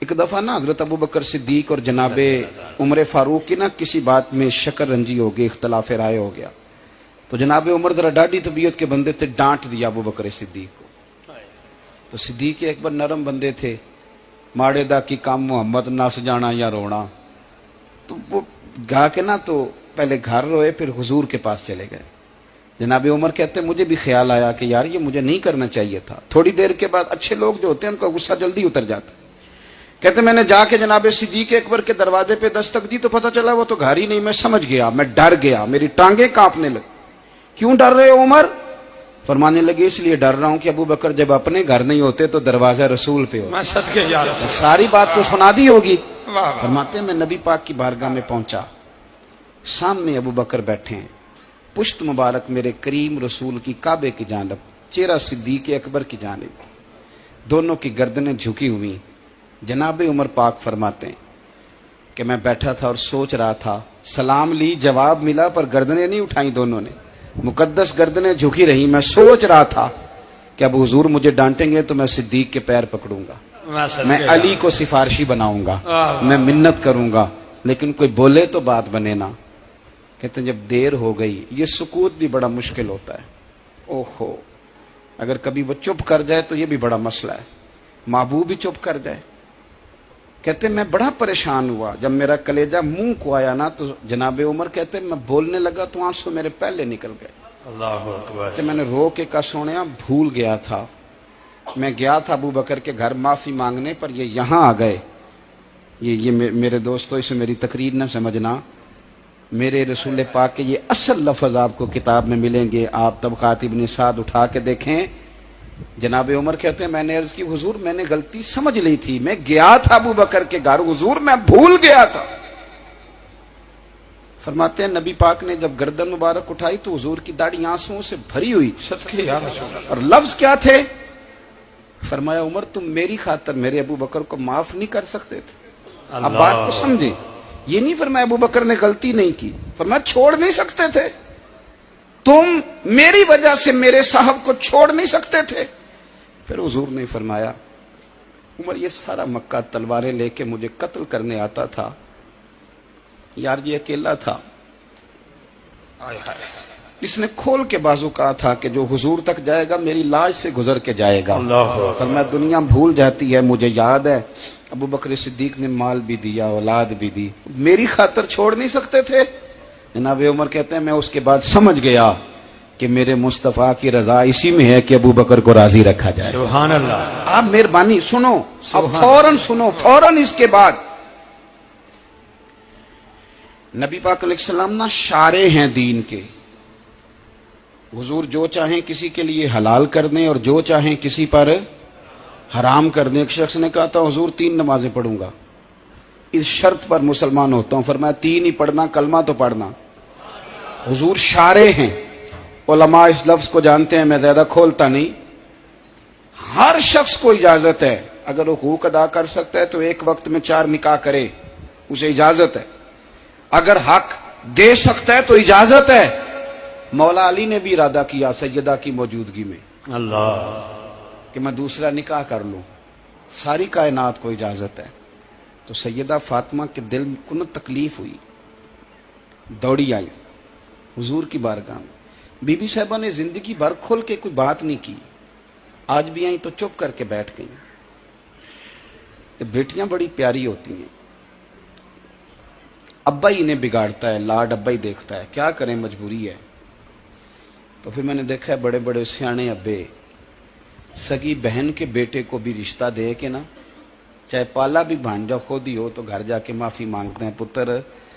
ایک دفعہ نا حضرت ابو بکر صدیق اور جناب عمر فاروق کی نا کسی بات میں شکر رنجی ہو گئی، اختلاف رائے ہو گیا، تو جناب عمر ذرا ڈاڈی طبیعت کے بندے تھے، ڈانٹ دیا ابو بکر صدیق کو۔ تو صدیق اکبر نرم بندے تھے، ماڑے دا کی کام محمد نس جانا یا رونا، تو وہ گا کے نا تو پہلے گھر روئے، پھر حضور کے پاس چلے گئے۔ جناب عمر کہتے ہیں مجھے بھی خیال آیا کہ یار یہ مجھے نہیں کرنا چاہیے تھا۔ تھوڑی دیر کے بعد اچھے لوگ جو ہوتے ہیں ان کا غصہ جلدی اتر جاتا ہے۔ کہتے میں نے جا کے جناب صدیق اکبر کے دروازے پہ دستک دی تو پتہ چلا وہ تو گھر ہی نہیں، میں سمجھ گیا، میں ڈر گیا، میری ٹانگیں کانپنے لگی۔ کیوں ڈر رہے ہو عمر؟ فرمانے لگے اس لیے ڈر رہا ہوں کہ ابو بکر جب اپنے گھر نہیں ہوتے تو دروازہ رسول پہ ہوتا۔ ساری بات تو سنا دی ہوگی۔ فرماتے ہیں میں نبی پاک کی بارگاہ میں پہنچا، سامنے ابو بکر بیٹھے ہیں، پشت مبارک میرے کریم رسول کی کعبے کی جانب، چہرہ صدیق اکبر کی جانب، دونوں کی گردنیں جھکی ہوئی۔ جناب عمر پاک فرماتے ہیں کہ میں بیٹھا تھا اور سوچ رہا تھا، سلام لی، جواب ملا، پر گردنیں نہیں اٹھائیں دونوں نے، مقدس گردنیں جھکی رہی۔ میں سوچ رہا تھا کہ اب حضور مجھے ڈانٹیں گے تو میں صدیق کے پیر پکڑوں گا، میں علی کو سفارشی بناؤں گا، میں منت کروں گا، لیکن کوئی بولے تو بات بنے نا۔ کہتے ہیں جب دیر ہو گئی، یہ سکوت بھی بڑا مشکل ہوتا ہے، اوہو، اگر کبھی وہ چپ کر جائے تو یہ بھی بڑا مسئلہ ہے، محبوب بھی چپ کر جائے۔ کہتے ہیں میں بڑا پریشان ہوا، جب میرا کلیجہ منہ کو آیا نا تو جناب عمر کہتے ہیں میں بولنے لگا تو آنسو میرے پہلے نکل گئے۔ اللہ اکبر۔ کہ میں نے رو کے کہا سونیا بھول گیا تھا، میں گیا تھا ابو بکر کے گھر معافی مانگنے، پر یہ یہاں آ گئے۔ یہ میرے دوستو اسے میری تقریر نہ سمجھنا، میرے رسول پاک کے یہ اصل لفظ آپ کو کتاب میں ملیں گے، آپ طبقات ابن سعد اٹھا کے دیکھیں۔ جناب عمر کہتے ہیں میں نے عرض کی حضور میں نے غلطی سمجھ لی تھی، میں گیا تھا ابو بکر کے گھر حضور، میں بھول گیا تھا۔ فرماتے ہیں نبی پاک نے جب گردن مبارک اٹھائی تو حضور کی داڑھی آنسوؤں سے بھری ہوئی، اور لفظ کیا تھے؟ فرمایا عمر تم میری خاطر میرے ابو بکر کو معاف نہیں کر سکتے تھے؟ اب بات کو سمجھیں، یہ نہیں فرمایا ابو بکر نے غلطی نہیں کی، فرمایا چھوڑ نہیں سکتے تھے، تم میری وجہ سے میرے صاحب کو چھوڑ نہیں سکتے تھے۔ پھر حضور نے فرمایا عمر یہ سارا مکہ تلواریں لے کے مجھے قتل کرنے آتا تھا، یار یہ اکیلا تھا، اس نے کھول کے بازو کہا تھا کہ جو حضور تک جائے گا میری لاش سے گزر کے جائے گا۔ فرمایا دنیا بھول جاتی ہے، مجھے یاد ہے ابو بکر صدیق نے مال بھی دیا، اولاد بھی دی، میری خاطر چھوڑ نہیں سکتے تھے؟ جناب عمر کہتے ہیں میں اس کے بعد سمجھ گیا کہ میرے مصطفیٰ کی رضا اسی میں ہے کہ ابو بکر کو راضی رکھا جائے۔ سبحان اللہ۔ آپ مہربانی سنو، اب فوراً سنو، فوراً اس کے بعد نبی پاک علیہ السلام نا شارع ہیں دین کے، حضور جو چاہیں کسی کے لیے حلال کر دیں اور جو چاہیں کسی پر حرام کر دیں۔ ایک شخص نے کہا تھا حضور 3 نمازیں پڑھوں گا، اس شرط پر مسلمان ہوتا ہوں۔ فرمایا 3 ہی پڑھنا، کلمہ تو پڑھنا۔ حضور شارع ہیں، علماء اس لفظ کو جانتے ہیں، میں زیادہ کھولتا نہیں۔ ہر شخص کو اجازت ہے، اگر وہ حقوق ادا کر سکتا ہے تو ایک وقت میں 4 نکاح کرے، اسے اجازت ہے۔ اگر حق دے سکتا ہے تو اجازت ہے۔ مولا علی نے بھی ارادہ کیا سیدہ کی موجودگی میں اللہ کہ میں دوسرا نکاح کر لوں، ساری کائنات کو اجازت ہے۔ تو سیدہ فاطمہ کے دل کو نہ تکلیف ہوئی، دوڑی آئی حضور کی بارگاہ میں۔ بی بی صاحبہ نے زندگی بھر کھل کے کوئی بات نہیں کی، آج بھی آئیں تو چپ کر کے بیٹھ گئیں۔ بیٹیاں بڑی پیاری ہوتی ہیں، ابا ہی انہیں بگاڑتا ہے، لاڈ ابا ہی دیکھتا ہے، کیا کریں مجبوری ہے۔ تو پھر میں نے دیکھا ہے بڑے بڑے سیانے ابے سگی بہن کے بیٹے کو بھی رشتہ دے کے نا، چاہے پالا بھی بھانجا خود ہی ہو تو گھر جا کے معافی مانگتے ہیں، پتر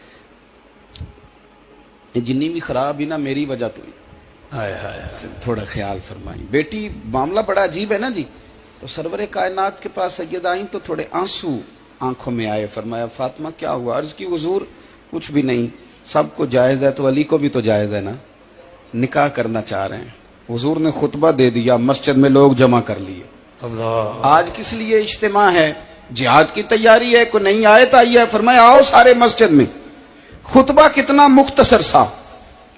جنی بھی خراب ہی نا میری وجہ تو ہی، تھوڑا خیال فرمائیں۔ بیٹی معاملہ بڑا عجیب ہے نا جی۔ تو سرور کائنات کے پاس سیدہ آئیں تو تھوڑے آنسو آنکھوں میں آئے۔ فرمایا فاطمہ کیا ہوا؟ عرض کی حضور کچھ بھی نہیں، سب کو جائز ہے تو علی کو بھی تو جائز ہے نا، نکاح کرنا چاہ رہے ہیں۔ حضور نے خطبہ دے دیا، مسجد میں لوگ جمع کر لیے۔ آج کس لیے اجتماع ہے؟ جہاد کی تیاری ہے، کوئی نئی آیت آئی ہے؟ فرمایا آؤ سارے مسجد میں۔ خطبہ کتنا مختصر سا،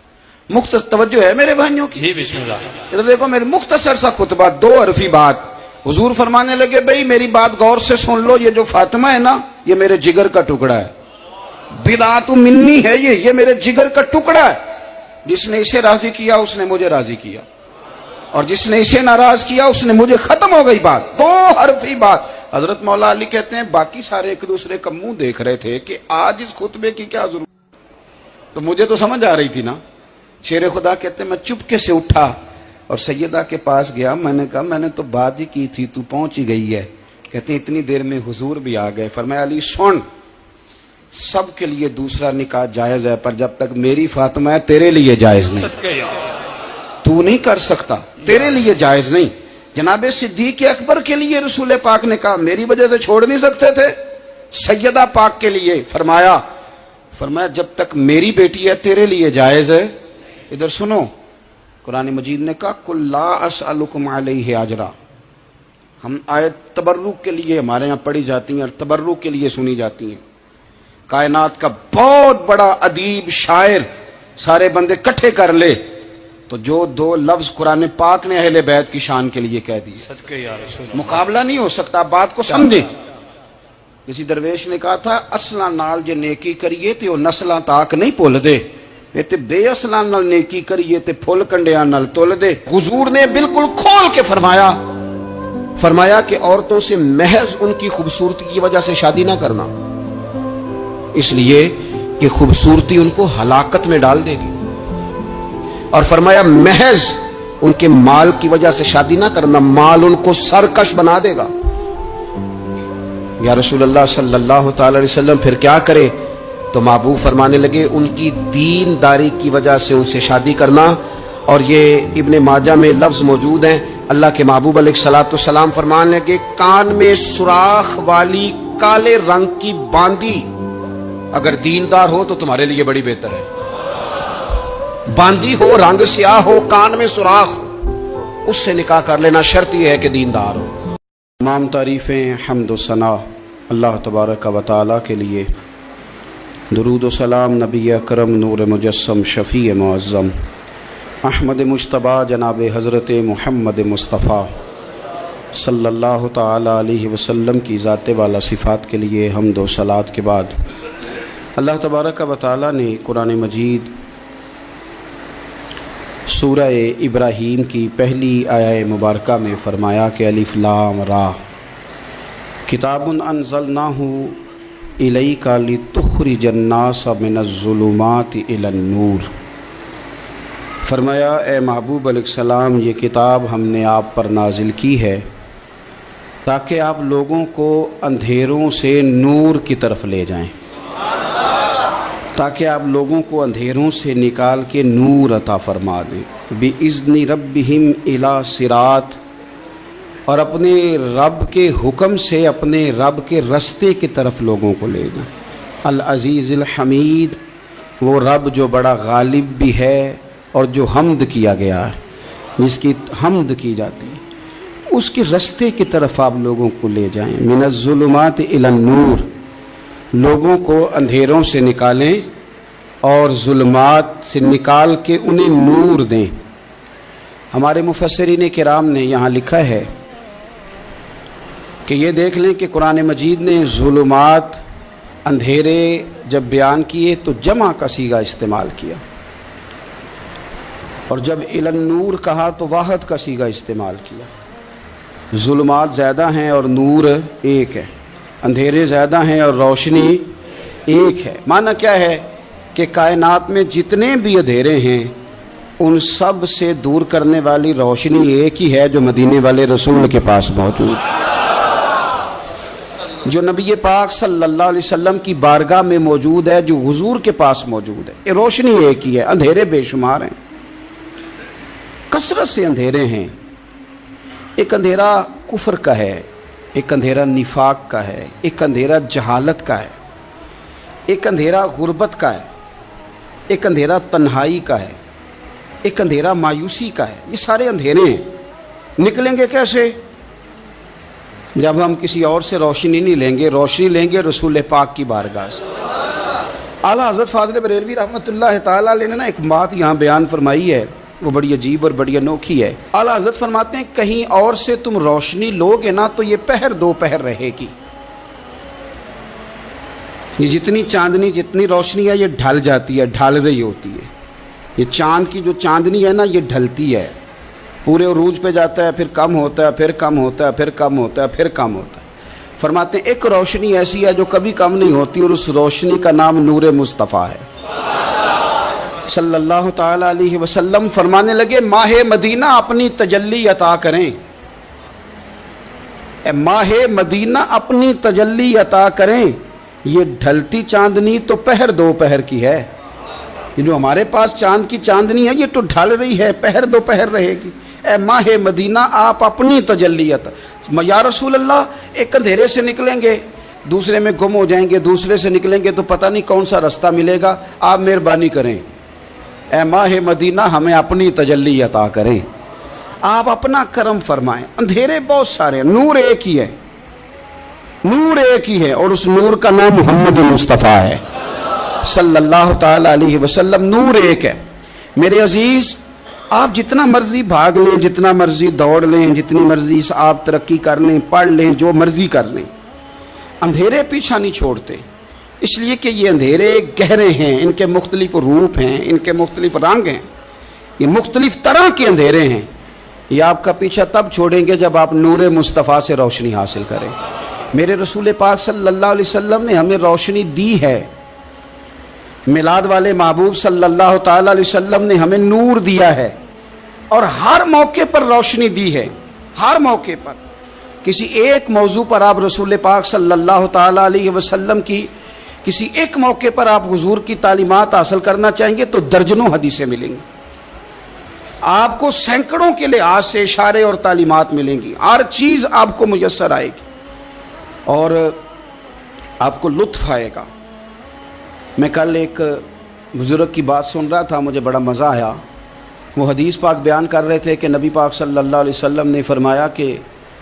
مختصر توجہ ہے میرے بھائیوں کی، ادھر دیکھو میرے، مختصر سا خطبہ، 2 حرفی بات، حضور فرمانے لگے بھئی میری بات غور سے سن لو، یہ جو فاطمہ ہے نا یہ میرے جگر کا ٹکڑا ہے، بدعت منی ہے، یہ میرے جگر کا ٹکڑا ہے، جس نے اسے راضی کیا اس نے مجھے راضی کیا، اور جس نے اسے ناراض کیا اس نے مجھے، ختم ہو گئی بات، دو حرفی بات۔ حضرت مولا علی کہتے ہیں باقی سارے ایک دوسرے کا منہ دیکھ رہے تھے کہ آج اس خطبے کی کیا ضرورت، تو مجھے تو سمجھ آ رہی تھی نا۔ شیر خدا کہتے ہیں میں چپکے سے اٹھا اور سیدہ کے پاس گیا، میں نے کہا میں نے تو بات ہی کی تھی، تو پہنچ ہی گئی ہے۔ کہتے ہیں اتنی دیر میں حضور بھی آ گئے، فرمایا علی سن، سب کے لیے دوسرا نکاح جائز ہے، پر جب تک میری فاطمہ ہے تیرے لیے جائز نہیں، تو نہیں کر سکتا، تیرے لیے جائز نہیں۔ جناب صدیق اکبر کے لیے رسول پاک نے کہا میری وجہ سے چھوڑ نہیں سکتے تھے، سیدہ پاک کے لیے فرمایا جب تک میری بیٹی ہے تیرے لیے جائز ہے۔ ادھر سنو، قرآن مجید نے کہا قل لا اسألکم علیہ اجرا، ہم آیت تبرک کے لیے ہمارے یہاں پڑھی جاتی ہیں اور تبرک کے لیے سنی جاتی ہیں۔ کائنات کا بہت بڑا ادیب شاعر سارے بندے کٹھے کر لے تو جو دو لفظ قرآن پاک نے اہل بیت کی شان کے لیے کہہ دی، مقابلہ نہیں ہو سکتا، بات کو سمجھیں۔ کسی درویش نے کہا تھا اصلاں نال جے نیکی کریے تے او نسلاں تاک نہیں بھول دے، تے بے اصلاں نال نیکی کریے تے پھل کنڈیاں نال تول دے۔ حضور نے بالکل کھول کے فرمایا کہ عورتوں سے محض ان کی خوبصورتی کی وجہ سے شادی نہ کرنا، اس لیے کہ خوبصورتی ان کو ہلاکت میں ڈال دے گی، اور فرمایا محض ان کے مال کی وجہ سے شادی نہ کرنا، مال ان کو سرکش بنا دے گا۔ یا رسول اللہ صلی اللہ تعالی علیہ وسلم پھر کیا کرے؟ تو محبوب فرمانے لگے ان کی دینداری کی وجہ سے ان سے شادی کرنا۔ اور یہ ابن ماجہ میں لفظ موجود ہیں، اللہ کے محبوب علیہ الصلوۃ والسلام فرمانے لگے کان میں سوراخ والی کالے رنگ کی باندی اگر دیندار ہو تو تمہارے لیے بڑی بہتر ہے۔ باندی ہو، رنگ سیاہ ہو، کان میں سوراخ ہو، اس سے نکاح کر لینا، شرط یہ ہے کہ دیندار ہو۔ تمام تعریفیں حمد و ثنا اللہ تبارک و تعالی کے لیے، درود و سلام نبی اکرم نور مجسم شفیع معظم احمد مجتبی جناب حضرت محمد مصطفیٰ صلی اللہ تعالی علیہ وسلم کی ذات والا صفات کے لیے حمد و صلات کے بعد، اللہ تبارک و تعالی نے قرآن مجید سورہ ابراہیم کی پہلی آیہ مبارکہ میں فرمایا کہ الف لام را کتاب انزلناہ الیک لتخرج الناس من الظلمات الی النور۔ فرمایا اے محبوب علیہ السلام یہ کتاب ہم نے آپ پر نازل کی ہے تاکہ آپ لوگوں کو اندھیروں سے نور کی طرف لے جائیں، تاکہ آپ لوگوں کو اندھیروں سے نکال کے نور عطا فرما دیں، بِإِذْنِ رَبِّهِمْ إِلَى صِرَاط، اور اپنے رب کے حکم سے اپنے رب کے رستے کی طرف لوگوں کو لے جائیں۔ العزیز الحمید، وہ رب جو بڑا غالب بھی ہے اور جو حمد کیا گیا ہے، جس کی حمد کی جاتی ہے، اس کے رستے کی طرف آپ لوگوں کو لے جائیں۔ من الظلمات الی النور، لوگوں کو اندھیروں سے نکالیں اور ظلمات سے نکال کے انہیں نور دیں۔ ہمارے مفسرین کرام نے یہاں لکھا ہے کہ یہ دیکھ لیں کہ قرآن مجید نے ظلمات، اندھیرے جب بیان کیے تو جمع کا صیغہ استعمال کیا، اور جب الی النور کہا تو واحد کا صیغہ استعمال کیا۔ ظلمات زیادہ ہیں اور نور ایک ہے، اندھیرے زیادہ ہیں اور روشنی ایک ہے۔ معنی کیا ہے کہ کائنات میں جتنے بھی اندھیرے ہیں ان سب سے دور کرنے والی روشنی ایک ہی ہے جو مدینے والے رسول کے پاس موجود ہے، جو نبی پاک صلی اللہ علیہ وسلم کی بارگاہ میں موجود ہے، جو حضور کے پاس موجود ہے۔ یہ روشنی ایک ہی ہے، اندھیرے بے شمار ہیں، کثرت سے اندھیرے ہیں۔ ایک اندھیرا کفر کا ہے، ایک اندھیرا نفاق کا ہے، ایک اندھیرا جہالت کا ہے، ایک اندھیرا غربت کا ہے، ایک اندھیرا تنہائی کا ہے، ایک اندھیرا مایوسی کا ہے۔ یہ سارے اندھیرے ہیں، نکلیں گے کیسے؟ جب ہم کسی اور سے روشنی نہیں لیں گے، روشنی لیں گے رسول پاک کی بارگاہ سے۔ اعلیٰ حضرت فاضل بریلوی رحمۃ اللہ تعالیٰ علیہ نے ایک بات یہاں بیان فرمائی ہے وہ بڑی عجیب اور بڑی انوکھی ہے۔ اعلیٰ حضرت فرماتے ہیں کہیں اور سے تم روشنی لوگے نا تو یہ پہر دو پہر رہے گی، یہ جتنی چاندنی جتنی روشنی ہے یہ ڈھل جاتی ہے، ڈھل رہی ہوتی ہے۔ یہ چاند کی جو چاندنی ہے نا یہ ڈھلتی ہے، پورے عروج پہ جاتا ہے، پھر کم ہوتا ہے، پھر کم ہوتا ہے، پھر کم ہوتا ہے، پھر کم ہوتا ہے۔ فرماتے ہیں ایک روشنی ایسی ہے جو کبھی کم نہیں ہوتی، اور اس روشنی کا نام نور مصطفیٰ ہے صلی اللہ تعالی علیہ وسلم۔ فرمانے لگے ماہ مدینہ اپنی تجلی عطا کریں، اے ماہ مدینہ اپنی تجلی عطا کریں، یہ ڈھلتی چاندنی تو پہر دو پہر کی ہے، یہ جو ہمارے پاس چاند کی چاندنی ہے یہ تو ڈھل رہی ہے، پہر دو پہر رہے گی۔ اے ماہ مدینہ آپ اپنی تجلی عطا، یا رسول اللہ ایک اندھیرے سے نکلیں گے دوسرے میں گم ہو جائیں گے، دوسرے سے نکلیں گے تو پتہ نہیں کون سا رستہ ملے گا، آپ مہربانی کریں، اے ماہ مدینہ ہمیں اپنی تجلی عطا کریں، آپ اپنا کرم فرمائیں۔ اندھیرے بہت سارے، نور ایک ہی ہے، نور ایک ہی ہے، اور اس نور کا نام محمد مصطفیٰ ہے صلی اللہ تعالی علیہ وسلم۔ نور ایک ہے میرے عزیز، آپ جتنا مرضی بھاگ لیں، جتنا مرضی دوڑ لیں، جتنی مرضی آپ ترقی کر لیں، پڑھ لیں، جو مرضی کر لیں، اندھیرے پیچھا نہیں چھوڑتے، اس لیے کہ یہ اندھیرے گہرے ہیں، ان کے مختلف روپ ہیں، ان کے مختلف رنگ ہیں، یہ مختلف طرح کے اندھیرے ہیں۔ یہ آپ کا پیچھا تب چھوڑیں گے جب آپ نور مصطفیٰ سے روشنی حاصل کریں۔ میرے رسول پاک صلی اللہ علیہ وسلم نے ہمیں روشنی دی ہے، میلاد والے محبوب صلی اللہ تعالی علیہ وسلم نے ہمیں نور دیا ہے، اور ہر موقع پر روشنی دی ہے، ہر موقع پر۔ کسی ایک موضوع پر آپ رسول پاک صلی اللہ تعالی علیہ وسلم کی کسی ایک موقع پر آپ حضور کی تعلیمات حاصل کرنا چاہیں گے تو درجنوں حدیثیں ملیں گی، آپ کو سینکڑوں کے لحاظ سے اشارے اور تعلیمات ملیں گی، ہر چیز آپ کو میسر آئے گی اور آپ کو لطف آئے گا۔ میں کل ایک بزرگ کی بات سن رہا تھا، مجھے بڑا مزہ آیا۔ وہ حدیث پاک بیان کر رہے تھے کہ نبی پاک صلی اللہ علیہ وسلم نے فرمایا کہ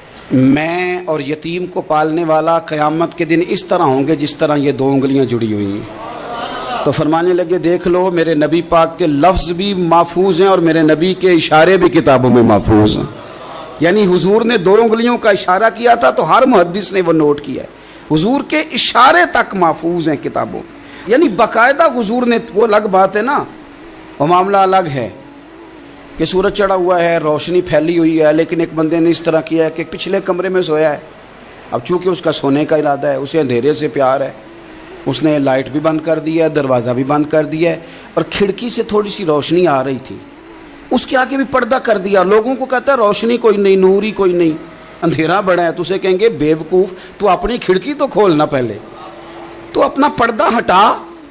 میں اور یتیم کو پالنے والا قیامت کے دن اس طرح ہوں گے جس طرح یہ دو انگلیاں جڑی ہوئی ہیں۔ تو فرمانے لگے دیکھ لو میرے نبی پاک کے لفظ بھی محفوظ ہیں اور میرے نبی کے اشارے بھی کتابوں میں محفوظ ہیں، یعنی حضور نے دو انگلیوں کا اشارہ کیا تھا تو ہر محدث نے وہ نوٹ کیا ہے، حضور کے اشارے تک محفوظ ہیں کتابوں، یعنی باقاعدہ حضور نے، وہ الگ بات ہے نا، وہ معاملہ الگ ہے کہ سورج چڑھا ہوا ہے، روشنی پھیلی ہوئی ہے، لیکن ایک بندے نے اس طرح کیا ہے کہ پچھلے کمرے میں سویا ہے، اب چونکہ اس کا سونے کا ارادہ ہے، اسے اندھیرے سے پیار ہے، اس نے لائٹ بھی بند کر دی ہے، دروازہ بھی بند کر دیا ہے، اور کھڑکی سے تھوڑی سی روشنی آ رہی تھی، اس کے آگے بھی پردہ کر دیا، لوگوں کو کہتا ہے روشنی کوئی نہیں، نور ہی کوئی نہیں، اندھیرا بڑا ہے، تو اسے کہیں گے بے وقوف، تو اپنی کھڑکی تو کھولنا پہلے، تو اپنا پردہ ہٹا،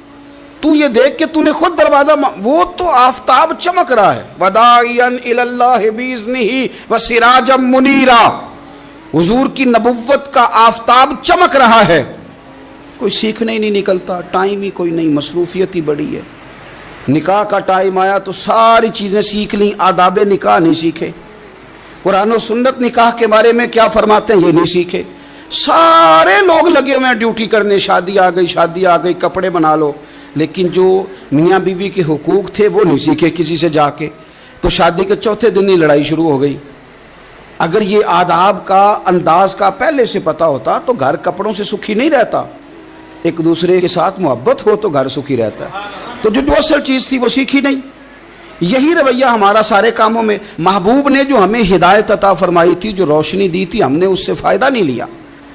تو یہ دیکھ کہ تو نے خود دروازہ، وہ تو آفتاب چمک رہا ہے، وَدَاعِيًا إِلَى اللَّهِ بِإِذْنِهِ وَسِرَاجًا مُنِيرًا، حضور کی نبوت کا آفتاب چمک رہا ہے، کوئی سیکھنے ہی نہیں نکلتا، ٹائم ہی کوئی نہیں، مصروفیت ہی بڑی ہے۔ نکاح کا ٹائم آیا تو ساری چیزیں سیکھ لیں، آداب نکاح نہیں سیکھے، قرآن و سنت نکاح کے بارے میں کیا فرماتے ہیں یہ نہیں سیکھے، سارے لوگ لگے ہوئے ہیں ڈیوٹی کرنے، شادی آ گئی، شادی آ گئی، کپڑے بنا لو، لیکن جو میاں بیوی کے حقوق تھے وہ نہیں سیکھے کسی سے جا کے، تو شادی کے چوتھے دن ہی لڑائی شروع ہو گئی۔ اگر یہ آداب کا انداز کا پہلے سے پتہ ہوتا تو گھر کپڑوں سے سکھی نہیں رہتا، ایک دوسرے کے ساتھ محبت ہو تو گھر سکھی رہتا ہے، تو جو اصل چیز تھی وہ سیکھی نہیں۔ یہی رویہ ہمارا سارے کاموں میں، محبوب نے جو ہمیں ہدایت عطا فرمائی تھی، جو روشنی دی تھی، ہم نے اس سے فائدہ نہیں لیا۔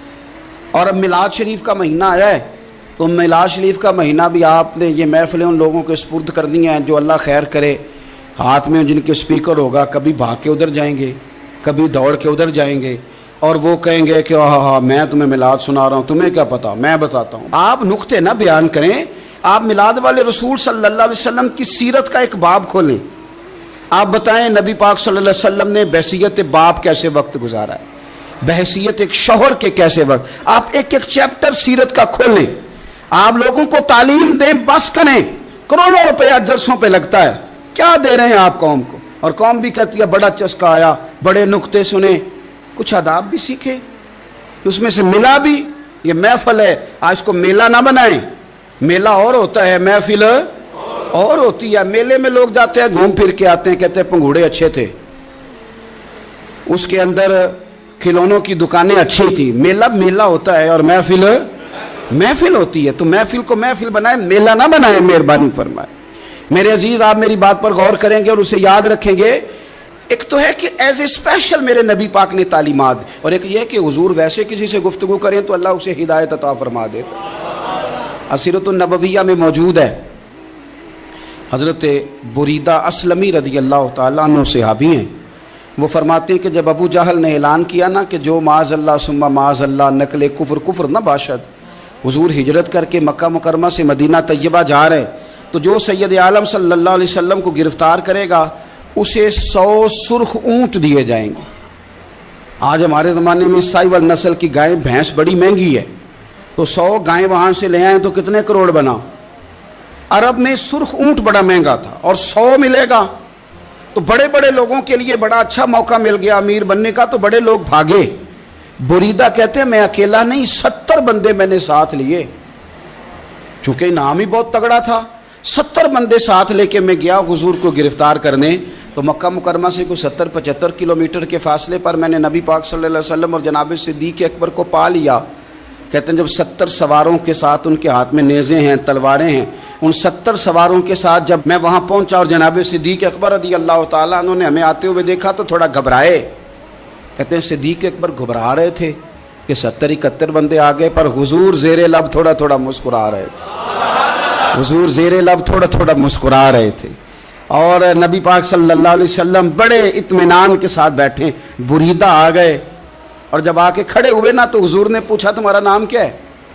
اور اب میلاد شریف کا مہینہ آیا ہے تو میلاد شریف کا مہینہ بھی آپ نے یہ محفلیں ان لوگوں کے سپرد کر دی ہیں جو اللہ خیر کرے، ہاتھ میں جن کے سپیکر ہوگا، کبھی بھاگ کے ادھر جائیں گے، کبھی دوڑ کے ادھر جائیں گے، اور وہ کہیں گے کہ ہاں میں تمہیں میلاد سنا رہا ہوں، تمہیں کیا پتا، میں بتاتا ہوں۔ آپ نقطے نہ بیان کریں، آپ میلاد والے رسول صلی اللہ علیہ وسلم کی سیرت کا ایک باب کھولیں، آپ بتائیں نبی پاک صلی اللہ علیہ وسلم نے بحیثیت باپ کیسے وقت گزارا ہے، بحیثیت ایک شوہر کے کیسے وقت، آپ ایک ایک چیپٹر سیرت کا کھولیں، آپ لوگوں کو تعلیم دیں، بس کریں، کروڑوں روپیہ جلسوں پہ لگتا ہے، کیا دے رہے ہیں آپ قوم کو، اور قوم بھی کہتی ہے بڑا چسکا آیا، بڑے نقطے سنے، کچھ آداب بھی سیکھے، اس میں سے ملا بھی، یہ محفل ہے، آج اس کو میلہ نہ بنائیں، میلہ اور ہوتا ہے، محفل اور ہوتی ہے. میلے میں لوگ جاتے ہیں, گھوم پھر کے آتے ہیں, کہتے ہیں پنگوڑے اچھے تھے, اس کے اندر کھلونوں کی دکانیں اچھی تھی. میلہ میلہ ہوتا ہے اور محفل محفل ہوتی ہے. تو محفل کو محفل بنائے, میلہ نہ بنائے, مہربانی فرمائے. میرے عزیز, آپ میری بات پر غور کریں گے اور اسے یاد رکھیں گے. ایک تو ہے کہ ایز اے اسپیشل میرے نبی پاک نے تعلیمات, اور ایک یہ کہ حضور ویسے کسی سے گفتگو کریں تو اللہ اسے ہدایت عطا فرما دے. سیرت النبویہ میں موجود ہے, حضرت بریدہ اسلمی رضی اللہ تعالیٰ عنہ صحابی ہیں. وہ فرماتے ہیں کہ جب ابو جہل نے اعلان کیا نا کہ جو معاذ اللہ ثم معاذ اللہ نقل کفر کفر نہ باشد, حضور ہجرت کر کے مکہ مکرمہ سے مدینہ طیبہ جا رہے, تو جو سید عالم صلی اللہ علیہ وسلم کو گرفتار کرے گا اسے 100 سرخ اونٹ دیے جائیں گے. آج ہمارے زمانے میں سائیول نسل کی گائے بھینس بڑی مہنگی ہے, تو 100 گائیں وہاں سے لے آئیں تو کتنے کروڑ بنا. عرب میں سرخ اونٹ بڑا مہنگا تھا اور 100 ملے گا تو بڑے بڑے لوگوں کے لیے بڑا اچھا موقع مل گیا امیر بننے کا, تو بڑے لوگ بھاگے. بریدہ کہتے ہیں میں اکیلا نہیں, 70 بندے میں نے ساتھ لیے, چونکہ انعام ہی بہت تگڑا تھا. 70 بندے ساتھ لے کے میں گیا حضور کو گرفتار کرنے. تو مکہ مکرمہ سے کوئی 70-75 کلومیٹر کے فاصلے پر میں نے نبی پاک صلی اللہ علیہ وسلم اور جناب صدیق اکبر کو پا لیا. کہتے ہیں جب 70 سواروں کے ساتھ, ان کے ہاتھ میں نیزے ہیں, تلواریں ہیں, ان 70 سواروں کے ساتھ جب میں وہاں پہنچا اور جناب صدیق اکبر رضی اللہ تعالیٰ عنہ نے ہمیں آتے ہوئے دیکھا تو تھوڑا گھبرائے. کہتے ہیں صدیق اکبر گھبرا رہے تھے کہ 70-71 بندے آ گئے, پر حضور زیر لب تھوڑا تھوڑا مسکرا رہے تھے. حضور زیر لب تھوڑا تھوڑا مسکرا رہے تھے. اور نبی پاک صلی اللہ علیہ وسلم بڑے اطمینان کے ساتھ بیٹھے. بریدہ آ گئے اور جب آ کے کھڑے ہوئے نا تو حضور نے پوچھا تمہارا نام کیا ہے؟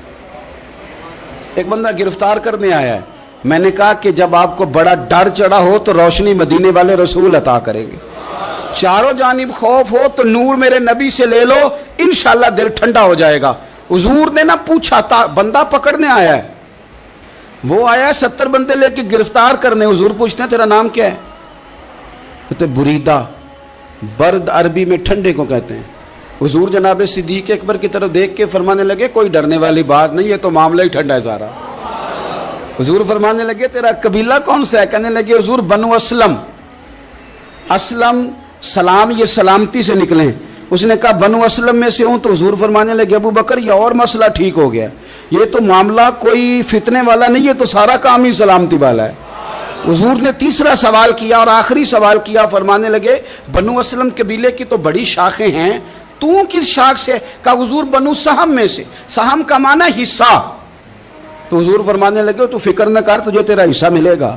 ایک بندہ گرفتار کرنے آیا ہے. میں نے کہا کہ جب آپ کو بڑا ڈر چڑھا ہو تو روشنی مدینے والے رسول عطا کریں گے, چاروں جانب خوف ہو تو نور میرے نبی سے لے لو, انشاءاللہ دل ٹھنڈا ہو جائے گا. حضور نے نہ پوچھا تھا, بندہ پکڑنے آیا ہے, وہ آیا 70 بندے لے کے گرفتار کرنے. حضور پوچھتے ہیں تیرا نام کیا ہے؟ کہتے بریدہ. برد عربی میں ٹھنڈے کو کہتے ہیں. حضور جناب صدیق اکبر کی طرف دیکھ کے فرمانے لگے کوئی ڈرنے والی بات نہیں, یہ تو معاملہ ہی ٹھنڈا ہے سارا. حضور فرمانے لگے تیرا قبیلہ کون سا ہے؟ کہنے لگے حضور بنو اسلم. اسلم سلام, یہ سلامتی سے نکلیں. اس نے کہا بنو اسلم میں سے ہوں. تو حضور فرمانے لگے ابو بکر یہ اور مسئلہ ٹھیک ہو گیا, یہ تو معاملہ کوئی فتنے والا نہیں, یہ تو سارا کام ہی سلامتی والا ہے. حضور نے تیسرا سوال کیا اور آخری سوال کیا, فرمانے لگے بنو اسلم قبیلے کی تو بڑی شاخیں ہیں, تو کس شاخ سے؟ کہا حضور بنو سہم میں سے. سہم کا معنی حصہ. تو حضور فرمانے لگے تو فکر نہ کر, تجھے تیرا حصہ ملے گا.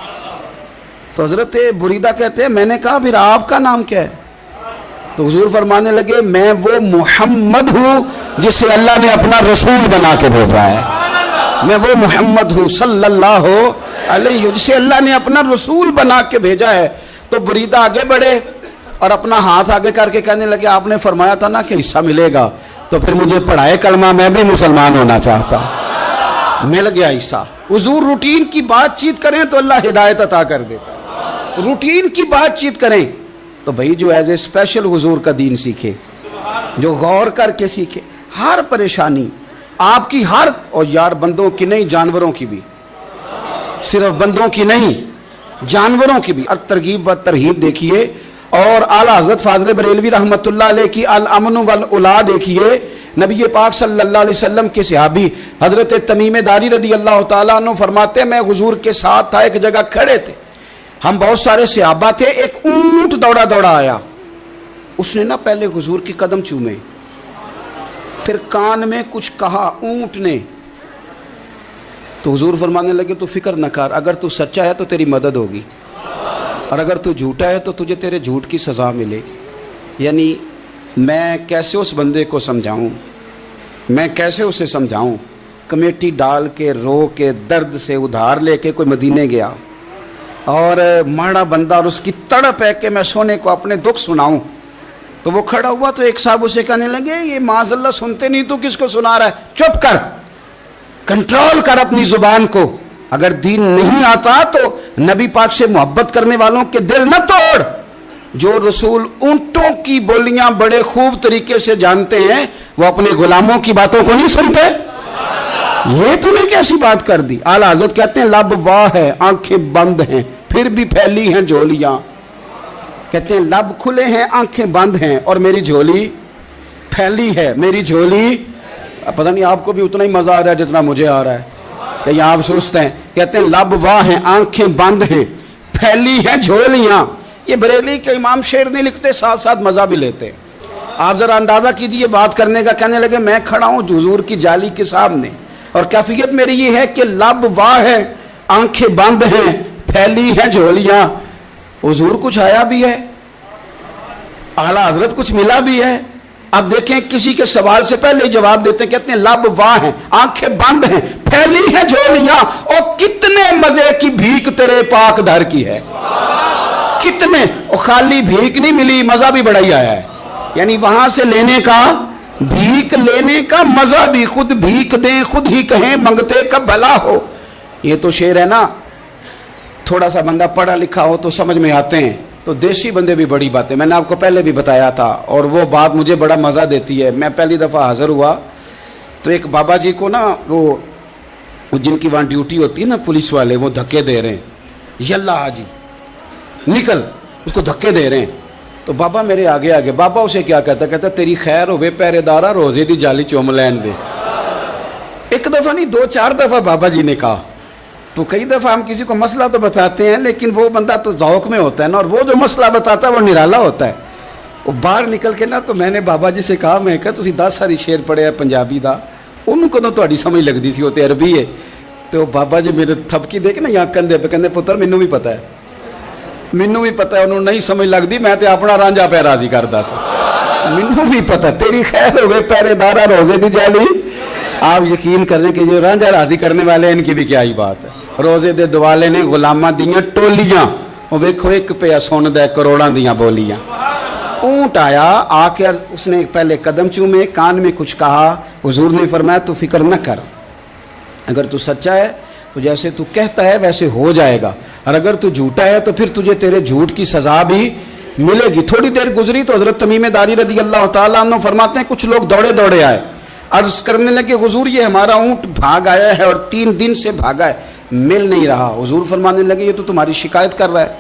تو حضرت بریدہ کہتے ہیں میں نے کہا پھر آپ کا نام کیا ہے؟ تو حضور فرمانے لگے میں وہ محمد ہوں جسے اللہ نے اپنا رسول بنا کے بھیجا ہے. میں وہ محمد ہوں صلی اللہ علیہ, جسے اللہ نے اپنا رسول بنا کے بھیجا ہے. تو بریدہ آگے بڑھے اور اپنا ہاتھ آگے کر کے کہنے لگے آپ نے فرمایا تھا نا کہ حصہ ملے گا, تو پھر مجھے پڑھائے کلمہ, میں بھی مسلمان ہونا چاہتا. مل گیا حصہ. حضور روٹین کی بات چیت کریں تو اللہ ہدایت عطا کر دیتا. روٹین کی بات چیت کریں تو بھائی جو ایز اے اسپیشل حضور کا دین سیکھے, جو غور کر کے سیکھے. ہر پریشانی آپ کی, ہر, اور یار بندوں کی نہیں جانوروں کی بھی, صرف بندوں کی نہیں جانوروں کی بھی. اور ترغیب و ترہیب دیکھیے, اور اعلیٰ حضرت فاضل بریلوی رحمۃ اللہ علیہ کی الامن والاولا دیکھیے. نبی پاک صلی اللہ علیہ وسلم کے صحابی حضرت تمیم داری رضی اللہ تعالیٰ عنہ فرماتے ہیں میں حضور کے ساتھ تھا, ایک جگہ کھڑے تھے, ہم بہت سارے صحابہ تھے. ایک اونٹ دوڑا دوڑا آیا, اس نے نا پہلے حضور کی قدم چومے, پھر کان میں کچھ کہا اونٹ نے. تو حضور فرمانے لگے تو فکر نہ کر, اگر تو سچا ہے تو تیری مدد ہوگی, اور اگر تو جھوٹا ہے تو تجھے تیرے جھوٹ کی سزا ملے. یعنی میں کیسے اس بندے کو سمجھاؤں, میں کیسے اسے سمجھاؤں. کمیٹی ڈال کے رو کے درد سے ادھار لے کے کوئی مدینے گیا, اور ماڑا بندہ, اور اس کی تڑپ ہے کہ میں سونے کو اپنے دکھ سناؤں. تو وہ کھڑا ہوا تو ایک صاحب اسے کہنے لگے یہ معاذ اللہ سنتے نہیں, تو کس کو سنا رہا ہے؟ چپ کر, کنٹرول کر اپنی زبان کو. اگر دین نہیں آتا تو نبی پاک سے محبت کرنے والوں کے دل نہ توڑ. جو رسول اونٹوں کی بولیاں بڑے خوب طریقے سے جانتے ہیں وہ اپنے غلاموں کی باتوں کو نہیں سنتے. یہ تمہیں کیسی بات کر دی؟ اعلیٰ حضرت کہتے ہیں لب واہ ہے، آنکھیں بند ہیں، پھر بھی پھیلی ہیں جھولیاں. کہتے ہیں لب کھلے ہیں، آنکھیں بند ہیں، اور میری جھولی پھیلی ہے. میری جھولی، پتہ نہیں آپ کو بھی اتنا ہی مزہ آ رہا ہے جتنا مجھے آ رہا ہے کہ یہاں آپ سوچتے ہیں. کہتے ہیں لب واہ ہیں، آنکھیں بند ہیں، پھیلی ہیں جھولیاں. یہ بریلی کے امام شعر نہیں لکھتے، ساتھ ساتھ مزہ بھی لیتے. آپ ذرا اندازہ کیجئے بات کرنے کا. کہنے لگے میں کھڑا ہوں حضور کی جالی کے سامنے اور کیفیت میری یہ ہے کہ لب واہ ہے، آنکھیں بند ہیں، پھیلی ہیں جھولیاں. حضور کچھ آیا بھی ہے، اعلیٰ حضرت کچھ ملا بھی ہے. اب دیکھیں کسی کے سوال سے پہلے ہی جواب دیتے ہیں. کہتے ہیں لب واہ ہیں، آنکھیں بند ہیں، پھیلی ہیں جھولیاں. اور کتنے مزے کی بھیک تیرے پاک در کی ہے. کتنے، اور خالی بھیک نہیں ملی، مزہ بھی بڑا ہی آیا ہے. یعنی وہاں سے لینے کا، بھیک لینے کا مزہ بھی. خود بھیک دیں خود ہی کہیں، منگتے کب بھلا ہو. یہ تو شعر ہے نا، تھوڑا سا بندہ پڑھا لکھا ہو تو سمجھ میں آتے ہیں. تو دیسی بندے بھی بڑی باتیں، میں نے آپ کو پہلے بھی بتایا تھا، اور وہ بات مجھے بڑا مزہ دیتی ہے. میں پہلی دفعہ حاضر ہوا تو ایک بابا جی کو نا، وہ جن کی وہاں ڈیوٹی ہوتی ہے نا پولیس والے، وہ دھکے دے رہے ہیں. یلا حاجی نکل، اس کو دھکے دے رہے ہیں. تو بابا میرے آگے آگے، بابا اسے کیا کہتا؟ کہتا تیری خیر ہوئے پہرے دارا، روزے دی جالی چوم لین دے. ایک دفعہ نہیں، 2-4 دفعہ بابا جی نے کہا. تو کئی دفعہ ہم کسی کو مسئلہ تو بتاتے ہیں، لیکن وہ بندہ تو ذوق میں ہوتا ہے نا، اور وہ جو مسئلہ بتاتا ہے وہ نرالا ہوتا ہے. وہ باہر نکل کے نا، تو میں نے بابا جی سے کہا، میں کہا تسی 10 ساری شعر پڑھے ہیں پنجابی دا، ان کو تو تہاڈی سمجھ لگدی سی، وہ تے عربی ہے. تو بابا جی میرے تھپکی دے کے نا یہاں کندھے پہ، کہندے پتر مینوں بھی پتہ ہے، مینوں بھی پتہ ہے. انہوں نہیں سمجھ لگدی، میں تے اپنا رانجھا پہ راضی کردا سا. مینوں بھی پتہ تیری خیر ہوئے پہرے دارا، روزے دی جالی. آپ یقین کر لیں کہ جو رانجھا راضی کرنے والے ہیں، ان کی بھی کیا ہی بات ہے. روزے دے دوالے نے غلاماں دیاں ٹولیاں، وہ ویکھو ایک پہ سن دے کروڑاں دیاں بولیاں. اونٹ آیا، آ کے اس نے پہلے قدم چومے، کان میں کچھ کہا. حضور نے فرمایا تو فکر نہ کر، اگر تو سچا ہے تو جیسے تو کہتا ہے ویسے ہو جائے گا، اور اگر تو جھوٹا ہے تو پھر تجھے تیرے جھوٹ کی سزا بھی ملے گی. تھوڑی دیر گزری تو حضرت تمیم داری رضی اللہ تعالیٰ عنہ فرماتے ہیں کچھ لوگ دوڑے دوڑے آئے، عرض کرنے لگے حضور یہ ہمارا اونٹ بھاگ آیا ہے اور 3 دن سے بھاگا ہے، مل نہیں رہا. حضور فرمانے لگے یہ تو تمہاری شکایت کر رہا ہے،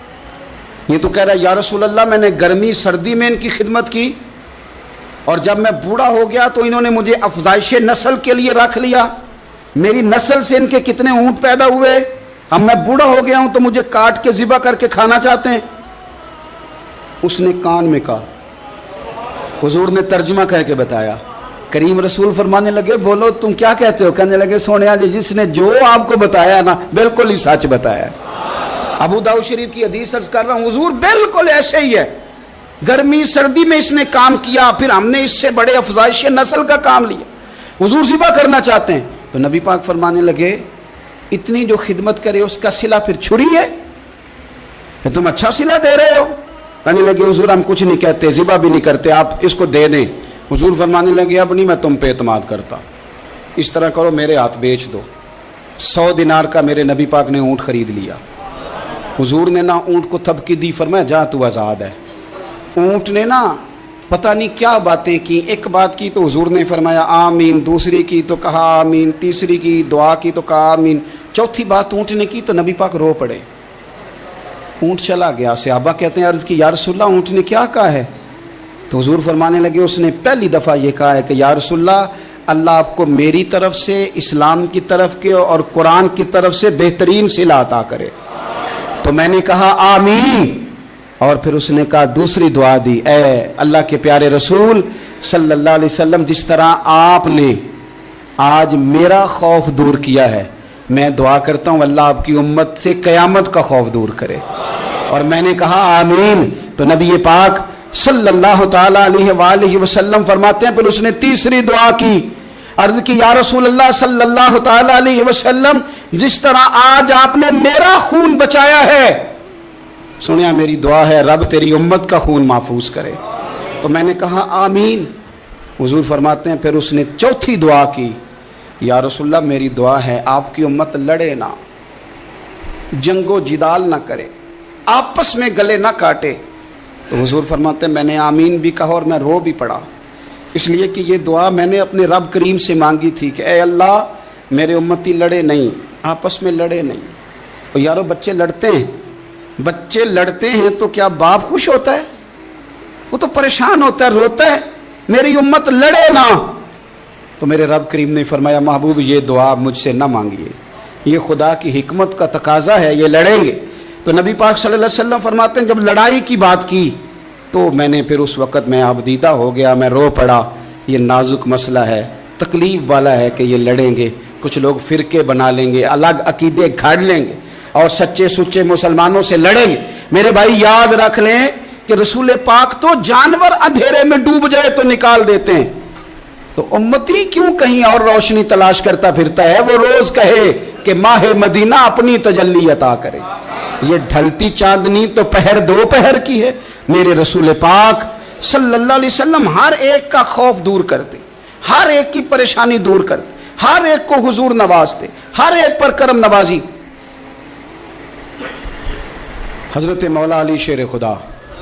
یہ تو کہہ رہا ہے یا رسول اللہ میں نے گرمی سردی میں ان کی خدمت کی، اور جب میں بوڑھا ہو گیا تو انہوں نے مجھے افزائش نسل کے لیے رکھ لیا. میری نسل سے ان کے کتنے اونٹ پیدا ہوئے، اب میں بوڑھا ہو گیا ہوں تو مجھے کاٹ کے ذبح کر کے کھانا چاہتے ہیں. اس نے کان میں کہا، حضور نے ترجمہ کہہ کے بتایا. کریم رسول فرمانے لگے بولو تم کیا کہتے ہو؟ کہنے لگے سونیا جی جس نے جو آپ کو بتایا نا بالکل ہی سچ بتایا. ابو داؤد شریف کی حدیث عرض کر رہا ہوں، حضور بالکل ایسے ہی ہے، گرمی سردی میں اس نے کام کیا، پھر ہم نے اس سے بڑے افزائش نسل کا کام لیا، حضور ذبح کرنا چاہتے ہیں. تو نبی پاک فرمانے لگے اتنی جو خدمت کرے اس کا صلہ پھر چھری ہے، کہ تم اچھا صلہ دے رہے ہو. کہنے لگے حضور ہم کچھ نہیں کہتے، ذبح بھی نہیں کرتے، آپ اس کو دے دیں. حضور فرمانے لگے اب نہیں میں تم پہ اعتماد کرتا، اس طرح کرو میرے ہاتھ بیچ دو. 100 دینار کا میرے نبی پاک نے اونٹ خرید لیا. حضور نے نا اونٹ کو تھپکی دی، فرمایا جا تو آزاد ہے. اونٹ نے نا پتہ نہیں کیا باتیں کی، ایک بات کی تو حضور نے فرمایا آمین، دوسری کی تو کہا آمین، تیسری کی دعا کی تو کہا آمین، چوتھی بات اونٹ نے کی تو نبی پاک رو پڑے. اونٹ چلا گیا. صحابہ کہتے ہیں عرض کی یا رسول اللہ اونٹ نے کیا کہا ہے؟ تو حضور فرمانے لگے اس نے پہلی دفعہ یہ کہا ہے کہ یا رسول اللہ اللہ آپ کو میری طرف سے، اسلام کی طرف کے اور قرآن کی طرف سے بہترین صلہ عطا کرے. تو میں نے کہا آمین. اور پھر اس نے کہا دوسری دعا دی، اے اللہ کے پیارے رسول صلی اللہ علیہ وسلم جس طرح آپ نے آج میرا خوف دور کیا ہے، میں دعا کرتا ہوں اللہ آپ کی امت سے قیامت کا خوف دور کرے. اور میں نے کہا آمین. تو نبی پاک صلی اللہ تعالی علیہ وآلہ وسلم فرماتے ہیں پھر اس نے تیسری دعا کی، عرض کی یا رسول اللہ صلی اللہ تعالی علیہ وسلم جس طرح آج آپ نے میرا خون بچایا ہے، سنیا میری دعا ہے رب تیری امت کا خون محفوظ کرے. تو میں نے کہا آمین. حضور فرماتے ہیں پھر اس نے چوتھی دعا کی، یا رسول اللہ میری دعا ہے آپ کی امت لڑے نہ، جنگ و جدال نہ کرے، آپس میں گلے نہ کاٹے. تو حضور فرماتے ہیں میں نے آمین بھی کہا اور میں رو بھی پڑا، اس لیے کہ یہ دعا میں نے اپنے رب کریم سے مانگی تھی کہ اے اللہ میرے امتی لڑے نہیں، آپس میں لڑے نہیں۔ اور یارو بچے لڑتے ہیں، بچے لڑتے ہیں تو کیا باپ خوش ہوتا ہے؟ وہ تو پریشان ہوتا ہے، روتا ہے میری امت لڑے نہ۔ تو میرے رب کریم نے فرمایا محبوب یہ دعا مجھ سے نہ مانگیے، یہ خدا کی حکمت کا تقاضا ہے، یہ لڑیں گے۔ تو نبی پاک صلی اللہ علیہ وسلم فرماتے ہیں جب لڑائی کی بات کی تو میں نے پھر اس وقت میں آبدیدہ ہو گیا، میں رو پڑا، یہ نازک مسئلہ ہے، تکلیف والا ہے کہ یہ لڑیں گے، کچھ لوگ فرقے بنا لیں گے، الگ عقیدے گھڑ لیں گے اور سچے سچے مسلمانوں سے لڑیں گے۔ میرے بھائی یاد رکھ لیں کہ رسول پاک تو جانور اندھیرے میں ڈوب جائے تو نکال دیتے ہیں، تو امتی کیوں کہیں اور روشنی تلاش کرتا پھرتا ہے؟ وہ روز کہے کہ ماہ مدینہ اپنی تجلی عطا کرے۔ یہ ڈھلتی چاندنی تو پہر دو پہر کی ہے۔ میرے رسول پاک صلی اللہ علیہ وسلم ہر ایک کا خوف دور کرتے، ہر ایک کی پریشانی دور کرتے، ہر ایک کو حضور نوازتے، ہر ایک پر کرم نوازی۔ حضرت مولا علی شیر خدا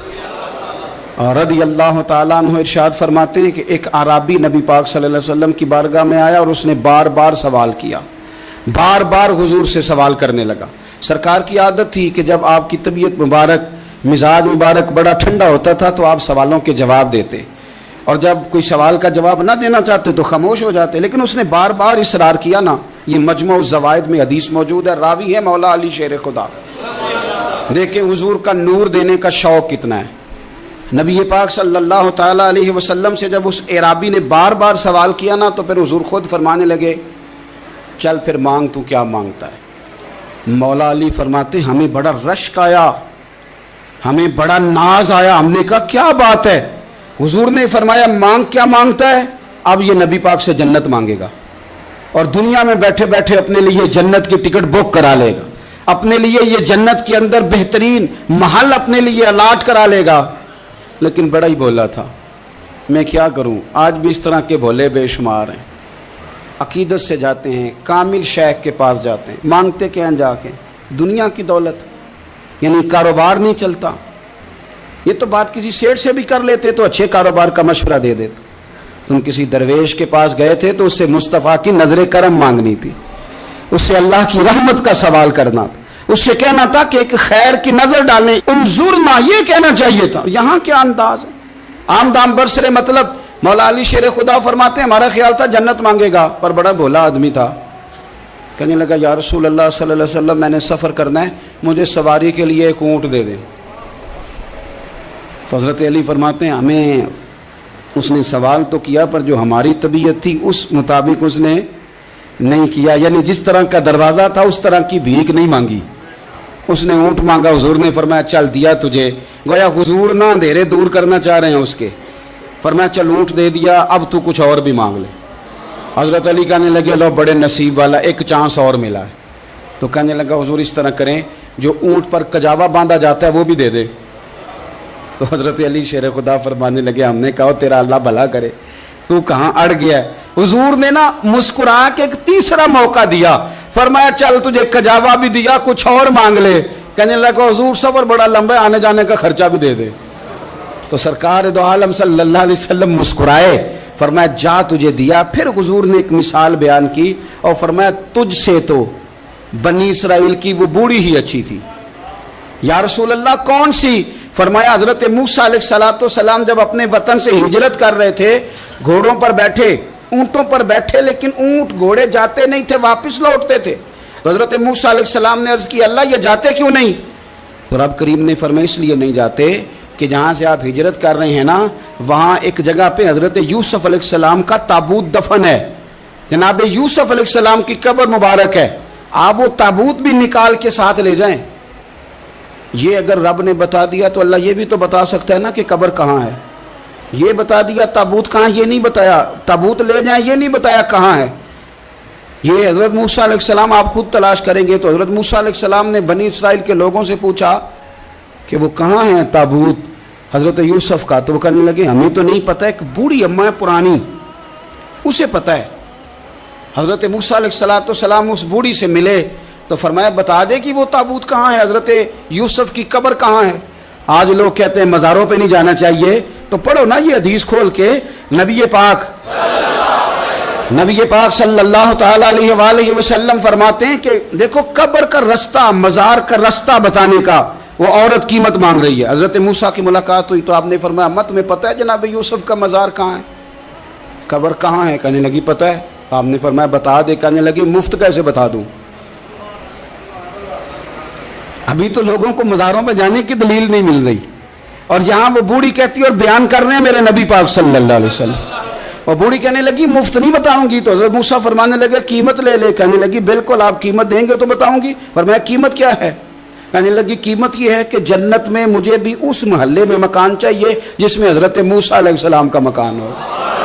رضی اللہ تعالیٰ عنہ ارشاد فرماتے ہیں کہ ایک عرابی نبی پاک صلی اللہ علیہ وسلم کی بارگاہ میں آیا اور اس نے بار بار سوال کیا، بار بار حضور سے سوال کرنے لگا۔ سرکار کی عادت تھی کہ جب آپ کی طبیعت مبارک، مزاج مبارک بڑا ٹھنڈا ہوتا تھا تو آپ سوالوں کے جواب دیتے، اور جب کوئی سوال کا جواب نہ دینا چاہتے تو خاموش ہو جاتے، لیکن اس نے بار بار اصرار کیا نا۔ یہ مجموع الزوائد میں حدیث موجود ہے، راوی ہے مولا علی شیر خدا۔ دیکھیں حضور کا نور دینے کا شوق کتنا ہے۔ نبی پاک صلی اللہ تعالیٰ علیہ وسلم سے جب اس اعرابی نے بار بار سوال کیا نا تو پھر حضور خود فرمانے لگے چل پھر مانگ، تو کیا مانگتا ہے؟ مولا علی فرماتے ہمیں بڑا رشک آیا، ہمیں بڑا ناز آیا، ہم نے کہا کیا بات ہے؟ حضور نے فرمایا مانگ، کیا مانگتا ہے؟ اب یہ نبی پاک سے جنت مانگے گا، اور دنیا میں بیٹھے بیٹھے اپنے لیے جنت کی ٹکٹ بک کرا لے گا، اپنے لیے یہ جنت کے اندر بہترین محل اپنے لیے الاٹ کرا لے گا۔ لیکن بڑا ہی بولا تھا، میں کیا کروں، آج بھی اس طرح کے بھولے بے شمار ہیں۔ عقیدت سے جاتے ہیں، کامل شیخ کے پاس جاتے ہیں، مانگتے کیا ہیں جا کے؟ دنیا کی دولت، یعنی کاروبار نہیں چلتا۔ یہ تو بات کسی سیٹ سے بھی کر لیتے تو اچھے کاروبار کا مشورہ دے دیتے۔ تم کسی درویش کے پاس گئے تھے تو اس سے مصطفیٰ کی نظر کرم مانگنی تھی، اس سے اللہ کی رحمت کا سوال کرنا تھا، اس سے کہنا تھا کہ ایک خیر کی نظر ڈالیں، انظرنا، یہ کہنا چاہیے تھا۔ یہاں کیا انداز ہے، عام دام برسرے مطلب۔ مولا علی شیر خدا فرماتے ہیں ہمارا خیال تھا جنت مانگے گا، پر بڑا بھولا آدمی تھا، کہنے لگا یا رسول اللہ صلی اللہ علیہ وسلم میں نے سفر کرنا ہے، مجھے سواری کے لیے ایک اونٹ دے دیں۔ تو حضرت علی فرماتے ہیں ہمیں اس نے سوال تو کیا پر جو ہماری طبیعت تھی اس مطابق اس نے نہیں کیا، یعنی جس طرح کا دروازہ تھا اس طرح کی بھیک نہیں مانگی۔ اس نے اونٹ مانگا، حضور نے فرمایا چل دیا تجھے، گویا حضور نہ اندھیرے دور کرنا چاہ رہے ہیں اس کے، فرمایا چل اونٹ دے دیا، اب تو کچھ اور بھی مانگ لے۔ حضرت علی کہنے لگے لو بڑے نصیب والا، ایک چانس اور ملا ہے۔ تو کہنے لگا حضور اس طرح کریں جو اونٹ پر کجاوا باندھا جاتا ہے وہ بھی دے دے۔ تو حضرت علی شیر خدا فرمانے لگے ہم نے کہا تیرا اللہ بھلا کرے، تو کہاں اڑ گیا ہے؟ حضور نے نا مسکرا کے ایک تیسرا موقع دیا، فرمایا چل تجھے کجاوا بھی دیا، کچھ اور مانگ لے۔ کہنے لگا حضور سفر بڑا لمبا ہے، آنے جانے کا خرچہ بھی دے دے۔ تو سرکار دو عالم صلی اللہ علیہ وسلم مسکرائے، فرمایا جا تجھے دیا۔ پھر حضور نے ایک مثال بیان کی اور فرمایا تجھ سے تو بنی اسرائیل کی وہ بوڑھی ہی اچھی تھی۔ یا رسول اللہ کون سی؟ فرمایا حضرت موسیٰ علیہ السلام جب اپنے وطن سے ہجرت کر رہے تھے، گھوڑوں پر بیٹھے، اونٹوں پر بیٹھے، لیکن اونٹ گھوڑے جاتے نہیں تھے، واپس لوٹتے تھے۔ تو حضرت موسیٰ علیہ السلام نے عرض کی اللہ یہ جاتے کیوں نہیں؟ تو رب کریم نے فرمایا اس لیے نہیں جاتے کہ جہاں سے آپ ہجرت کر رہے ہیں نا وہاں ایک جگہ پہ حضرت یوسف علیہ السلام کا تابوت دفن ہے، جناب یوسف علیہ السلام کی قبر مبارک ہے، آپ وہ تابوت بھی نکال کے ساتھ لے جائیں۔ یہ اگر رب نے بتا دیا تو اللہ یہ بھی تو بتا سکتا ہے نا کہ قبر کہاں ہے۔ یہ بتا دیا تابوت کہاں، یہ نہیں بتایا، تابوت لے جائیں یہ نہیں بتایا کہاں ہے۔ یہ حضرت موسیٰ علیہ السلام آپ خود تلاش کریں گے تو حضرت موسیٰ علیہ السلام نے بنی اسرائیل کے لوگوں سے پوچھا کہ وہ کہاں ہے تابوت حضرت یوسف کا، تو وہ کہنے لگے ہمیں تو نہیں پتہ، ایک بوڑھی اماں ہے پرانی اسے پتہ ہے۔ حضرت موسیٰ علیہ السلام اس بوڑھی سے ملے تو فرمایا بتا دے کہ وہ تابوت کہاں ہے، حضرت یوسف کی قبر کہاں ہے۔ آج لوگ کہتے ہیں مزاروں پہ نہیں جانا چاہیے، تو پڑھو نا یہ حدیث کھول کے، نبی پاک نبی پاک صلی اللہ تعالی علیہ وآلہ وسلم فرماتے ہیں کہ دیکھو قبر کا رستہ، مزار کا رستہ بتانے کا وہ عورت قیمت مانگ رہی ہے. حضرت موسیٰ کی ملاقات ہوئی تو آپ نے فرمایا امت تمہیں پتہ ہے جناب یوسف کا مزار کہاں ہے، قبر کہاں ہے؟ کہنے لگی پتہ ہے. آپ نے فرمایا بتا دے. کہنے لگی مفت کیسے بتا دوں، ابھی تو لوگوں کو مزاروں پہ جانے کی دلیل نہیں مل رہی، اور یہاں وہ بوڑھی کہتی ہے اور بیان کر رہے ہیں میرے نبی پاک صلی اللہ علیہ وسلم. اور بوڑھی کہنے لگی مفت نہیں بتاؤں گی. تو حضرت موسیٰ فرمانے لگے قیمت لے لے. کہنے لگی بالکل آپ قیمت دیں گے تو بتاؤں گی. فرمایا قیمت کیا ہے؟ کہنے لگی قیمت یہ ہے کہ جنت میں مجھے بھی اس محلے میں مکان چاہیے جس میں حضرت موسیٰ علیہ السلام کا مکان ہو.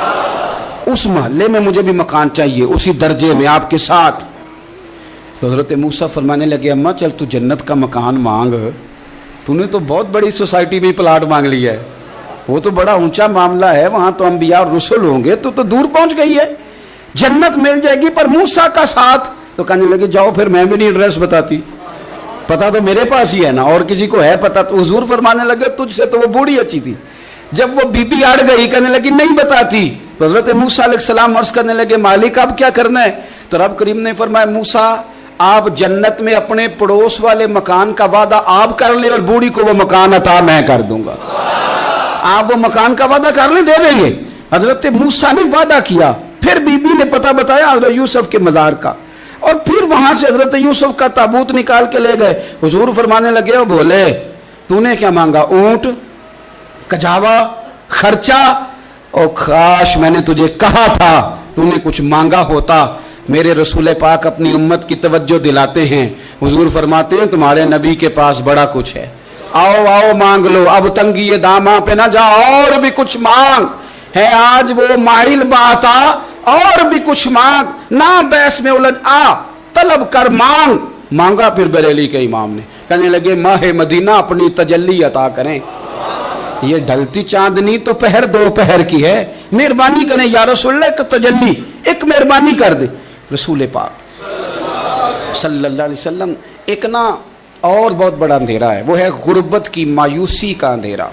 اس محلے میں مجھے بھی مکان چاہیے، اسی درجے میں آپ کے ساتھ. تو حضرت موسیٰ فرمانے لگے اماں چل تو جنت کا مکان مانگ، تو نے تو بہت بڑی سوسائٹی میں پلاٹ مانگ لیا ہے، وہ تو بڑا اونچا معاملہ ہے، وہاں تو انبیاء اور رسول ہوں گے، تو دور پہنچ گئی ہے، جنت مل جائے گی پر موسیٰ کا ساتھ. تو کہنے لگے جاؤ پھر میں بھی نہیں ایڈریس بتاتی، پتا تو میرے پاس ہی ہے نا، اور کسی کو ہے پتا. تو حضور فرمانے لگے تجھ سے تو وہ بوڑھی اچھی تھی. جب وہ بی بی اڑ گئی کہنے لگی نہیں بتاتی. تو حضرت موسیٰ علیہ السلام عرض کرنے لگے مالک اب کیا کرنا ہے؟ تو رب کریم نے فرمایا موسیٰ آپ جنت میں اپنے پڑوس والے مکان کا وعدہ آپ کر لیں اور بوڑھی کو وہ مکان عطا میں کر دوں گا. آپ وہ مکان کا وعدہ کر لیں دے دیں گے. حضرت موسیٰ نے وعدہ کیا، پھر بی بی نے پتہ بتایا حضرت یوسف کے مزار کا، اور پھر وہاں سے حضرت یوسف کا تابوت نکال کے لے گئے. حضور فرمانے لگے او بولے تو نے کیا مانگا؟ اونٹ، کجاوا، خرچہ؟ اور کاش میں نے تجھے کہا تھا تو نے کچھ مانگا ہوتا. میرے رسول پاک اپنی امت کی توجہ دلاتے ہیں. حضور فرماتے ہیں تمہارے نبی کے پاس بڑا کچھ ہے، آؤ آؤ مانگ لو، اب تنگی داماں پہ نہ جا، اور بھی کچھ مانگ ہے. آج وہ مائل بات آ، اور بھی کچھ مانگ، نہ بحث میں الجھ آ، طلب کر مانگ. مانگا پھر بریلی کے امام نے. کہنے لگے ماہ مدینہ اپنی تجلی عطا کریں. یہ ڈھلتی چاندنی تو پہر دو پہر کی ہے، مہربانی کریں یا رسول اللہ، ایک تجلی، ایک مہربانی کر دے. رسول پاک صلی اللہ علیہ وسلم ایک نا اور بہت بڑا اندھیرا ہے، وہ ہے غربت کی مایوسی کا اندھیرا.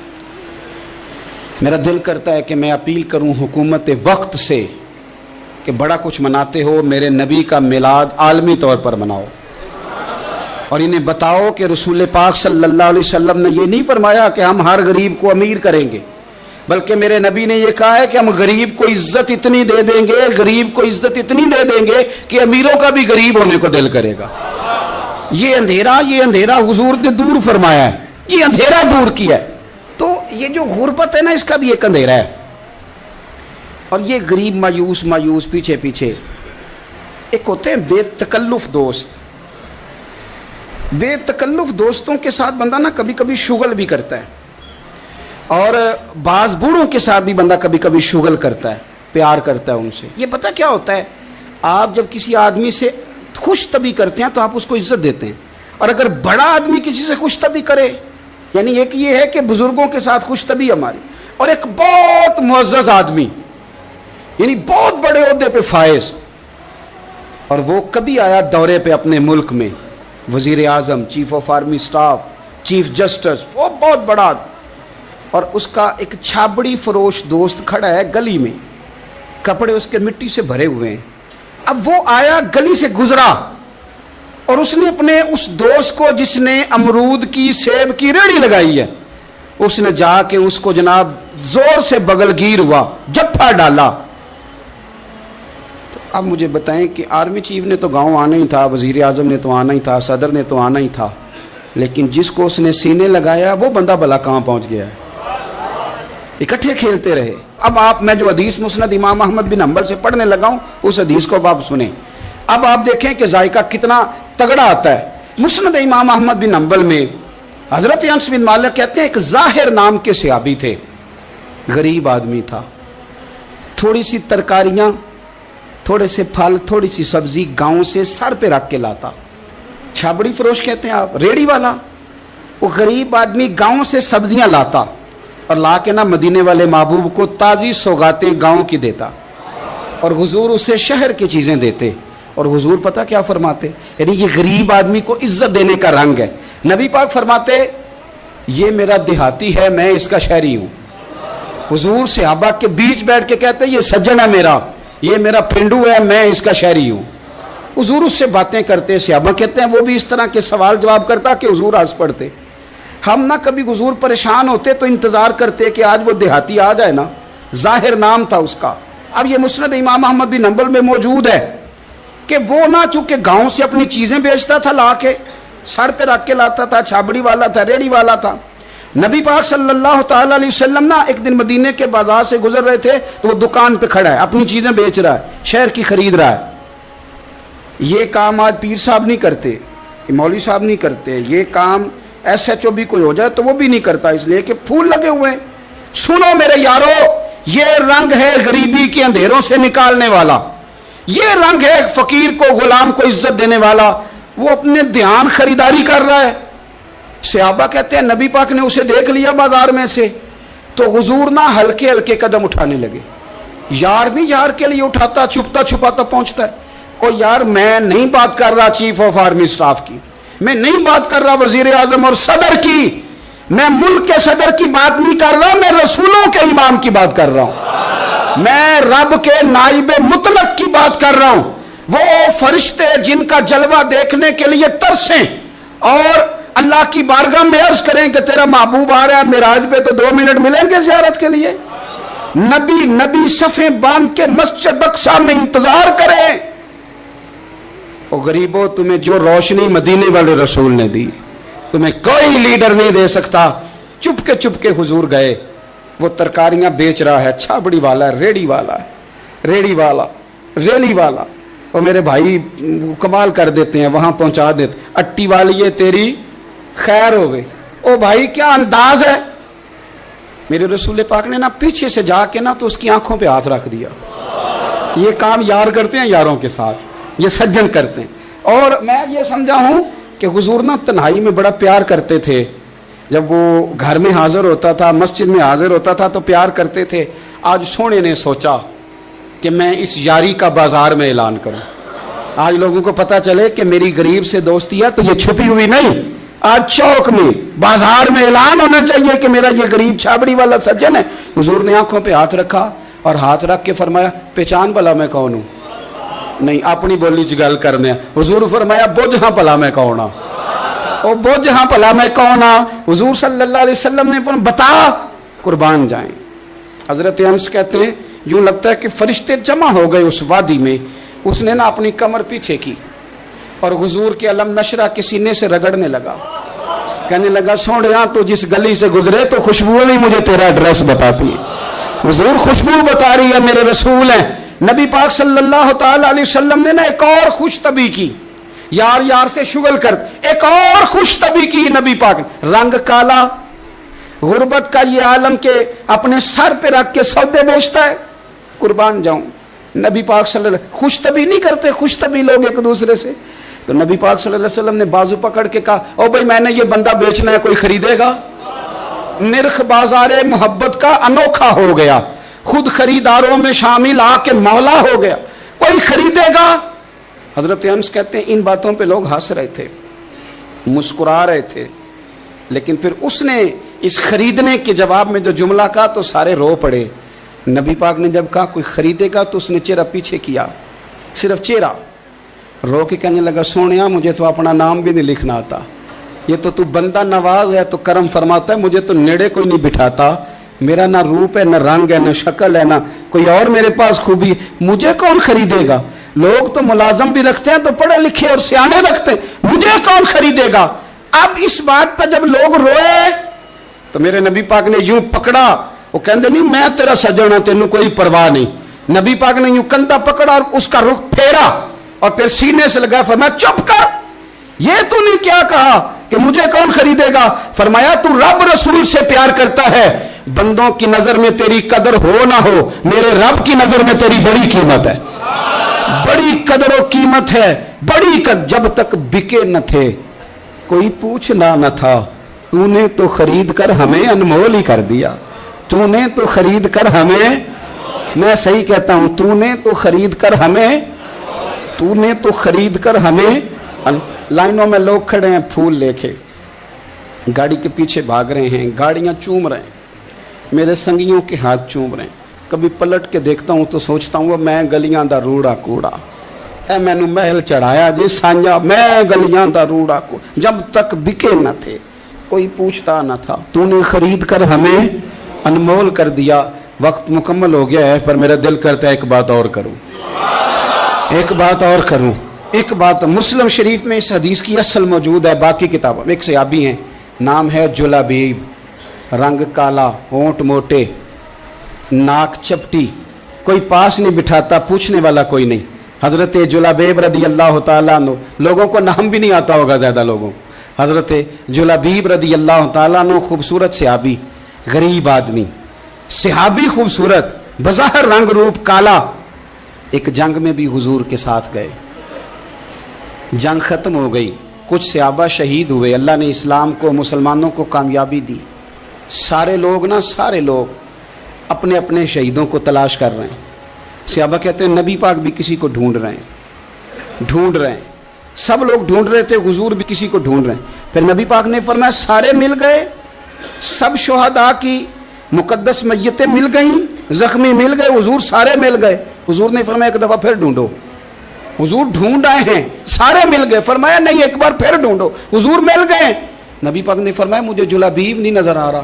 میرا دل کرتا ہے کہ میں اپیل کروں حکومت وقت سے کہ بڑا کچھ مناتے ہو، میرے نبی کا میلاد عالمی طور پر مناؤ، اور انہیں بتاؤ کہ رسول پاک صلی اللہ علیہ وسلم نے یہ نہیں فرمایا کہ ہم ہر غریب کو امیر کریں گے، بلکہ میرے نبی نے یہ کہا ہے کہ ہم غریب کو عزت اتنی دے دیں گے، غریب کو عزت اتنی دے دیں گے کہ امیروں کا بھی غریب ہونے کو دل کرے گا. یہ اندھیرا حضور نے دور فرمایا ہے، یہ اندھیرا دور کیا ہے. تو یہ جو غربت ہے نا اس کا بھی ایک اندھیرا ہے. اور یہ غریب مایوس پیچھے ایک ہوتے ہیں بے تکلف دوست. بے تکلف دوستوں کے ساتھ بندہ نا کبھی کبھی شغل بھی کرتا ہے، اور بعض بوڑھوں کے ساتھ بھی بندہ کبھی کبھی شغل کرتا ہے، پیار کرتا ہے ان سے. یہ پتہ کیا ہوتا ہے، آپ جب کسی آدمی سے خوش طبی کرتے ہیں تو آپ اس کو عزت دیتے ہیں، اور اگر بڑا آدمی کسی سے خوش طبی کرے، یعنی ایک یہ ہے کہ بزرگوں کے ساتھ خوش طبی ہماری، اور ایک بہت معزز آدمی یعنی بہت بڑے عہدے پہ فائز، اور وہ کبھی آیا دورے پہ اپنے ملک میں، وزیر اعظم، chief of army staff, chief justice, وہ بہت بڑا، اور اس کا ایک چھابڑی فروش دوست کھڑا ہے گلی میں، کپڑے اس کے مٹی سے بھرے ہوئے ہیں. اب وہ آیا گلی سے گزرا، اور اس نے اپنے اس دوست کو جس نے امرود کی سیب کی ریڑھی لگائی ہے، اس نے جا کے اس کو جناب زور سے بغل گیر ہوا، جپا ڈالا. تو اب مجھے بتائیں کہ آرمی چیف نے تو گاؤں آنا ہی تھا، وزیر اعظم نے تو آنا ہی تھا، صدر نے تو آنا ہی تھا، لیکن جس کو اس نے سینے لگایا وہ بندہ بھلا کہاں پہنچ گیا ہے. اکٹھے کھیلتے رہے. اب میں جو حدیث مسند امام احمد بن حنبل سے پڑھنے لگا ہوں اس حدیث کو اب آپ سنیں. اب آپ دیکھیں کہ ذائقہ کتنا تگڑا آتا ہے. مسند امام احمد بن حنبل میں حضرت انس بن مالک کہتے ہیں ایک ظاہر نام کے صحابی تھے، غریب آدمی تھا، تھوڑی سی ترکاریاں، تھوڑے سے پھل، تھوڑی سی سبزی گاؤں سے سر پہ رکھ کے لاتا. چھابڑی فروش کہتے ہیں آپ، ریڑھی والا. وہ غریب آدمی گاؤں سے سبزیاں لاتا اور لا کے نا مدینے والے محبوب کو تازی سوغاتیں گاؤں کی دیتا، اور حضور اسے شہر کی چیزیں دیتے. اور حضور پتہ کیا فرماتے، یعنی یہ غریب آدمی کو عزت دینے کا رنگ ہے. نبی پاک فرماتے یہ میرا دیہاتی ہے، میں اس کا شہری ہوں. حضور صحابہ کے بیچ بیٹھ کے کہتے یہ سجن ہے میرا، یہ میرا پنڈو ہے، میں اس کا شہری ہوں۔ حضور اس سے باتیں کرتے، صحابہ کہتے ہیں وہ بھی اس طرح کے سوال جواب کرتا کہ حضور ہنس پڑتے۔ ہم نہ کبھی حضور پریشان ہوتے تو انتظار کرتے کہ آج وہ دیہاتی آ جائے نا، ظاہر نام تھا اس کا۔ اب یہ مسند امام احمد بن حنبل میں موجود ہے کہ وہ نہ چونکہ گاؤں سے اپنی چیزیں بیچتا تھا، لا کے سر پہ رکھ کے لاتا تھا، چھابڑی والا تھا، ریڑی والا تھا۔ نبی پاک صلی اللہ تعالی علیہ وسلم نا ایک دن مدینے کے بازار سے گزر رہے تھے تو وہ دکان پہ کھڑا ہے، اپنی چیزیں بیچ رہا ہے، شہر کی خرید رہا ہے۔ یہ کام آج پیر صاحب نہیں کرتے، مولوی صاحب نہیں کرتے، یہ کام ایس ایچ او بھی کوئی ہو جائے تو وہ بھی نہیں کرتا، اس لیے کہ پھول لگے ہوئے ہیں۔ سنو میرے یارو، یہ رنگ ہے غریبی کے اندھیروں سے نکالنے والا، یہ رنگ ہے فقیر کو، غلام کو عزت دینے والا۔ وہ اپنے دھیان خریداری کر رہا ہے۔ صحابہ کہتے ہیں نبی پاک نے اسے دیکھ لیا بازار میں سے تو حضور نہ ہلکے ہلکے قدم اٹھانے لگے۔ یار نہیں یار کے لیے اٹھاتا، چھپتا چھپاتا پہنچتا ہے۔ او یار میں نہیں بات کر رہا چیف آف آرمی اسٹاف کی، میں نہیں بات کر رہا وزیر اعظم اور صدر کی، میں ملک کے صدر کی بات نہیں کر رہا، میں رسولوں کے امام کی بات کر رہا ہوں، میں رب کے نائب مطلق کی بات کر رہا ہوں۔ وہ فرشتے جن کا جلوہ دیکھنے کے لیے ترسیں اور اللہ کی بارگاہ میں عرض کریں کہ تیرا محبوب آ رہا ہے معراج پہ تو 2 منٹ ملیں گے زیارت کے لیے۔ نبی صفیں باندھ کے مسجد اقصی میں انتظار کریں۔ او غریبو، تمہیں جو روشنی مدینے والے رسول نے دی تمہیں کوئی لیڈر نہیں دے سکتا۔ چپ کے حضور گئے۔ وہ ترکاریاں بیچ رہا ہے، چھابڑی والا ہے، ریڑی والا ہے، ریڑی والا، ریلی والا۔ اور میرے بھائی کمال کر دیتے ہیں، وہاں پہنچا دیتے، اٹی والی ہے تیری خیر ہو گئی۔ او بھائی کیا انداز ہے! میرے رسول پاک نے نا پیچھے سے جا کے نا تو اس کی آنکھوں پہ ہاتھ رکھ دیا۔ یہ کام یار کرتے ہیں یاروں کے ساتھ، یہ سجن کرتے ہیں۔ اور میں یہ سمجھا ہوں کہ حضور نا تنہائی میں بڑا پیار کرتے تھے۔ جب وہ گھر میں حاضر ہوتا تھا، مسجد میں حاضر ہوتا تھا تو پیار کرتے تھے۔ آج سونے نے سوچا کہ میں اس یاری کا بازار میں اعلان کروں، آج لوگوں کو پتا چلے کہ میری غریب سے دوستی ہے تو یہ چھپی ہوئی نہیں، آج چوک میں بازار میں اعلان ہونا چاہیے کہ میرا یہ غریب چھابڑی والا سجن ہے۔ حضور نے آنکھوں پہ ہاتھ رکھا اور ہاتھ رکھ کے فرمایا پہچان بھلا میں کون ہوں؟ نہیں، اپنی بولی چ گل کرنے۔ حضور فرمایا بوجھ ہاں بھلا میں کون ہاں، او بوجھ ہاں بھلا میں کون ہاں۔ حضور صلی اللہ علیہ وسلم نے بتا، قربان جائیں۔ حضرت انس کہتے ہیں یوں لگتا ہے کہ فرشتے جمع ہو گئے اس وادی میں۔ اس نے نا اپنی کمر پیچھے کی اور حضور کے علم نشرہ کے سینے سے رگڑنے لگا، کہنے لگا سوڑیا تو جس گلی سے گزرے تو خوشبو بھی مجھے تیرا ایڈریس بتاتی ہے۔ حضور خوشبو بتا رہی ہے، میرے رسول ہیں۔ نبی پاک صلی اللہ تعالی علیہ وسلم نے نا ایک اور خوش طبی کی، یار یار سے شغل کر ایک اور خوش طبی کی نبی پاک نے۔ رنگ کالا، غربت کا یہ عالم کے اپنے سر پہ رکھ کے سودے بیچتا ہے، قربان جاؤں۔ نبی پاک صلی اللہ علیہ وسلم خوش طبی نہیں کرتے، خوش طبی لوگ ایک دوسرے سے۔ تو نبی پاک صلی اللہ علیہ وسلم نے بازو پکڑ کے کہا او بھائی میں نے یہ بندہ بیچنا ہے، کوئی خریدے گا؟ نرخ بازار محبت کا انوکھا ہو گیا، خود خریداروں میں شامل آ کے مولا ہو گیا، کوئی خریدے گا؟ حضرت انس کہتے ہیں ان باتوں پہ لوگ ہنس رہے تھے، مسکرا رہے تھے، لیکن پھر اس نے اس خریدنے کے جواب میں جو جملہ کہا تو سارے رو پڑے۔ نبی پاک نے جب کہا کوئی خریدے گا تو اس نے چہرہ پیچھے کیا، صرف چہرہ، رو کے کہنے لگا سونیا مجھے تو اپنا نام بھی نہیں لکھنا آتا، یہ تو بندہ نواز ہے تو کرم فرماتا ہے، مجھے تو نیڑے کوئی نہیں بٹھاتا، میرا نہ روپ ہے، نہ رنگ ہے، نہ شکل ہے، نہ کوئی اور میرے پاس خوبی، مجھے کون خریدے گا؟ لوگ تو ملازم بھی رکھتے ہیں تو پڑھے لکھے اور سیانے رکھتے ہیں، مجھے کون خریدے گا؟ اب اس بات پہ جب لوگ روئے تو میرے نبی پاک نے یوں پکڑا، وہ کہندے نہیں میں تیرا سجن ہوں، تینوں کوئی پرواہ نہیں۔ نبی پاک نے یوں کندھا پکڑا اور اس کا رخ پھیرا اور پھر سینے سے لگا، فرمایا چپ کر، یہ تو نے کیا کہا کہ مجھے کون خریدے گا؟ فرمایا تو رب رسول سے پیار کرتا ہے، بندوں کی نظر میں تیری قدر ہو نہ ہو، میرے رب کی نظر میں تیری بڑی قیمت ہے، بڑی قدر و قیمت ہے، بڑی قدر۔ جب تک بکے نہ تھے کوئی پوچھنا نہ تھا، تو نے تو خرید کر ہمیں انمول ہی کر دیا، تو نے تو خرید کر ہمیں، میں صحیح کہتا ہوں، تو نے تو خرید کر ہمیں، تو نے تو خرید کر ہمیں۔ لائنوں میں لوگ کھڑے ہیں پھول لے کے، گاڑی کے پیچھے بھاگ رہے ہیں، گاڑیاں چوم رہے ہیں، میرے سنگیوں کے ہاتھ چوم رہے ہیں، कभी पलट के देखता हूँ तो सोचता हूँ मैं गलियां दा रूड़ा कूड़ा है, मैनू महल चढ़ाया जी सांझा, मैं गलियां दा रूड़ा कूड़ा। जब तक बिके न थे कोई पूछता न था, तूने खरीद कर हमें अनमोल कर दिया। वक्त मुकम्मल हो गया है, पर मेरा दिल करता है एक बात और करूं, एक बात और करूं। एक बात मुस्लिम शरीफ में इस हदीस की असल मौजूद है, बाकी किताबों में। एक सहाबी हैं, नाम है जुलाबीब, रंग काला, होंठ मोटे, नाक चपटी, कोई पास नहीं बिठाता, पूछने वाला कोई नहीं। हजरत जुलाबीब रदी अल्लाह तआला अन्हु, लोगों को नाम भी नहीं आता होगा ज्यादा लोगों। हजरत जुलाबीब रदी अल्लाह तआला अन्हु खूबसूरत सहाबी, गरीब आदमी, सहाबी खूबसूरत, बज़ाहिर रंग रूप काला। एक जंग में भी हुजूर के साथ गए, जंग खत्म हो गई, कुछ सहाबा शहीद हुए, अल्लाह ने इस्लाम को, मुसलमानों को कामयाबी दी। सारे लोग अपने अपने शहीदों को तलाश कर रहे हैं। सहाबा कहते हैं नबी पाक भी किसी को ढूंढ रहे हैं, सब लोग ढूंढ रहे थे, हुजूर भी किसी को ढूंढ रहे हैं। फिर नबी पाक ने फरमाया सारे मिल गए, सब शुहदा की मुकद्दस मैयतें मिल गई, जख्मी मिल गए, हुजूर सारे मिल गए। हुजूर ने फरमाया एक दफा फिर ढूंढो। हुजूर ढूंढ आए हैं, सारे मिल गए, फरमाया नहीं एक बार फिर ढूंढो। हुजूर मिल गए। नबी पाक ने फरमाया मुझे जुलाबीब नहीं नजर आ रहा,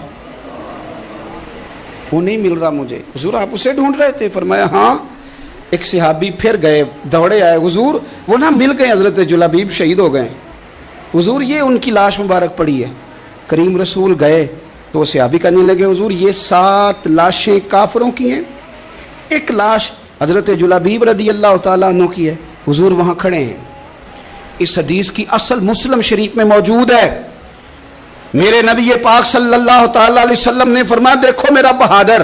वो नहीं मिल रहा मुझे। हुजूर आप उसे ढूंढ रहे थे? फरमाया हाँ। एक सहाबी फिर गए, दौड़े आए, हुजूर वो ना मिल गए, हजरत जुलाबीब शहीद हो गए। हुजूर ये उनकी लाश मुबारक पड़ी है। करीम रसूल गए तो सहाबी कहने लगे हुजूर ये 7 लाशें काफरों की हैं, एक लाश हजरत जुलाबीब रदी अल्लाह तआला अन्हु की है। हुजूर वहां खड़े हैं। इस हदीस की असल मुस्लिम शरीफ में मौजूद है। मेरे नबी पाक सल्लल्लाहु तआला अलैहि वसल्लम ने फरमाया देखो मेरा बहादुर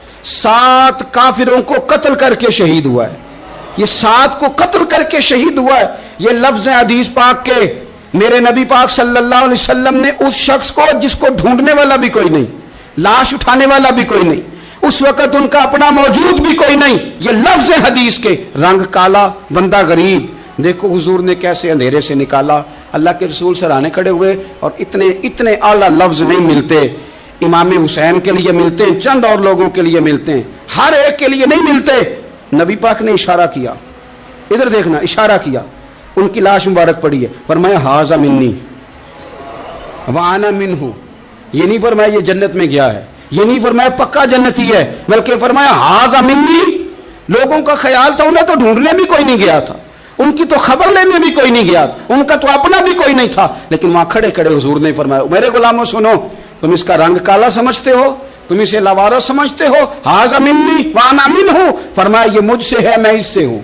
7 काफिरों को कत्ल करके शहीद हुआ है। ये 7 को कत्ल करके शहीद हुआ है। ये लफ्ज है हदीस पाक के। मेरे नबी पाक सल्लल्लाहु अलैहि वसल्लम ने उस शख्स को जिसको ढूंढने वाला भी कोई नहीं, लाश उठाने वाला भी कोई नहीं, उस वक्त उनका अपना मौजूद भी कोई नहीं, ये लफ्ज है हदीस के। रंग काला, बंदा गरीब, देखो हुजूर ने कैसे अंधेरे से निकाला। अल्लाह के रसूल सराहने खड़े हुए, और इतने आला लफ्ज नहीं मिलते। इमाम हुसैन के लिए मिलते हैं, चंद और लोगों के लिए मिलते हैं, हर एक के लिए नहीं मिलते। नबी पाक ने इशारा किया, इधर देखना, इशारा किया, उनकी लाश मुबारक पड़ी है। फरमाया हाजा मिन्नी व आना मिन्हु। ये नहीं फरमाया ये जन्नत में गया है, ये नहीं फरमाया पक्का जन्नती है, बल्कि फरमाया हाजा मिन्नी। लोगों का ख्याल था उन्हें तो ढूंढने भी कोई नहीं गया था, उनकी तो खबर लेने भी कोई नहीं गया, उनका तो अपना भी कोई नहीं था, लेकिन वहां खड़े खड़े हुजूर ने फरमाया मेरे गुलामों सुनो, तुम इसका रंग काला समझते हो, तुम इसे लवारा समझते हो, हाजा मिन्नी व आना मिन्हु। फरमाया ये मुझसे है मैं इससे हूं,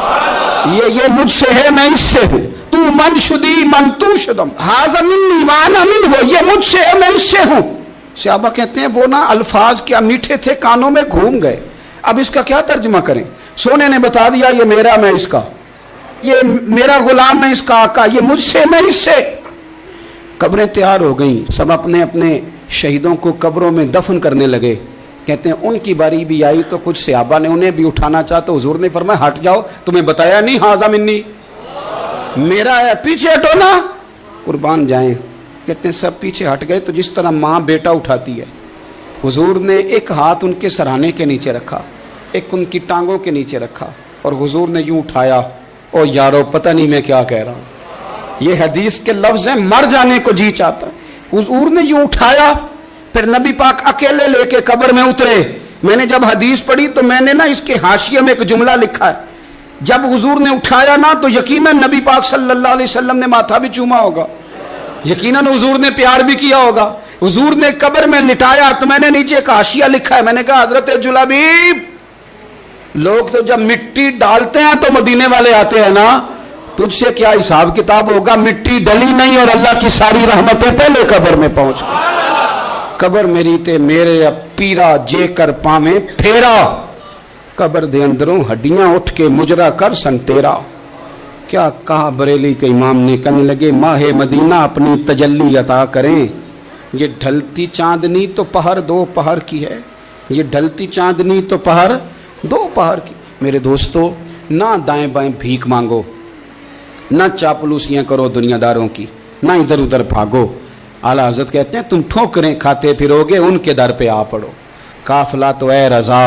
ये मुझसे है मैं इससे हूं। तू मन शुदी मन तू शुदम, हाजा मिन्नी व आना मिन्हु, ये मुझसे है मैं इससे हूं। सहाबा कहते हैं वो ना अल्फाज क्या मीठे थे, कानों में घूम गए। अब इसका क्या तर्जुमा करें? सोने ने बता दिया ये मेरा मैं इसका, ये मेरा गुलाम मैं इसका आका, ये मुझसे मैं इससे। कब्रें तैयार हो गई, सब अपने अपने शहीदों को कब्रों में दफन करने लगे। कहते हैं उनकी बारी भी आई तो कुछ सहाबा ने उन्हें भी उठाना चाहा तो हुजूर ने फरमाया हट जाओ, तुम्हें बताया नहीं हाजा मिन्नी मेरा है, पीछे हटो ना, कुर्बान जाएं। कहते हैं सब पीछे हट गए। तो जिस तरह माँ बेटा उठाती है, हुजूर ने एक हाथ उनके सराहने के नीचे रखा, एक उनकी टांगों के नीचे रखा, और हुजूर ने यूं उठाया। ओ यारो पता नहीं मैं क्या कह रहा हूं, ये हदीस के लफ्ज हैं, मर जाने को जी चाहता है। हुजूर ने यूं उठाया, फिर नबी पाक अकेले लेके कब्र में उतरे। मैंने जब हदीस पढ़ी तो मैंने ना इसके हाशिये में एक जुमला लिखा है, जब हुजूर ने उठाया ना तो यकीनन नबी पाक सल्लल्लाहु अलैहि वसल्लम ने माथा भी चूमा होगा, यकीनन हुजूर ने प्यार भी किया होगा। हुजूर ने कब्र में लिटाया तो मैंने नीचे एक हाशिया लिखा है, मैंने कहा हजरत जुलाबीब, लोग तो जब मिट्टी डालते हैं तो मदीने वाले आते हैं ना, तुझसे क्या हिसाब किताब होगा? मिट्टी डली नहीं और अल्लाह की सारी रहमतें पहले कब्र में पहुंच गई। कब्र मेरी ते मेरे अब पीरा जेकर पावे फेरा, कब्र दे अंदरों हड्डियां उठ के मुजरा कर सन तेरा। क्या कहा बरेली के इमाम ने, कहने लगे माहे मदीना अपनी तजल्ली अता करें। ये ढलती चांदनी तो पहर 2 पहर की है, ये ढलती चांदनी तो पहर 2 पहर की। मेरे दोस्तों, ना दाएं बाएं भीख मांगो, ना चापलूसियां करो दुनियादारों की, ना इधर उधर भागो। आला हजरत कहते हैं तुम ठोकरें खाते फिरोगे, उनके दर पे आ पड़ो। काफिला तो ए रजा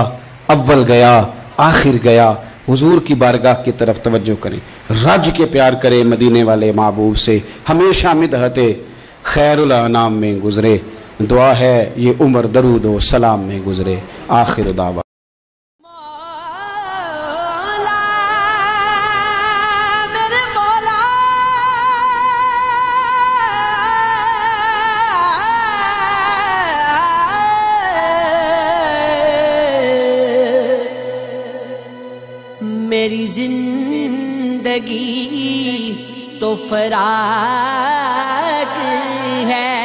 اول گیا آخر گیا، حضور کی بارگاہ کی طرف توجہ کریں، رج کے پیار کریں مدینے والے محبوب سے، ہمیشہ مدحت خیر الانام میں گزرے، دعا ہے یہ عمر درود و سلام میں گزرے۔ آخر دعویٰ میری زندگی تو فراق ہے،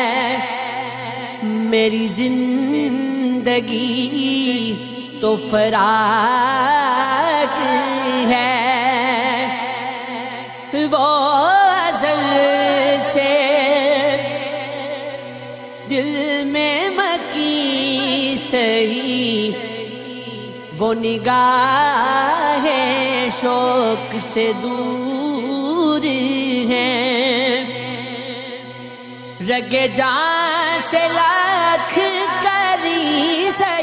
میری زندگی تو فراق ہے، وہ ازل سے دل میں مکی سہی، وہ نگاہ شوق سے دور ہے، رگ جان سے لاکھ کری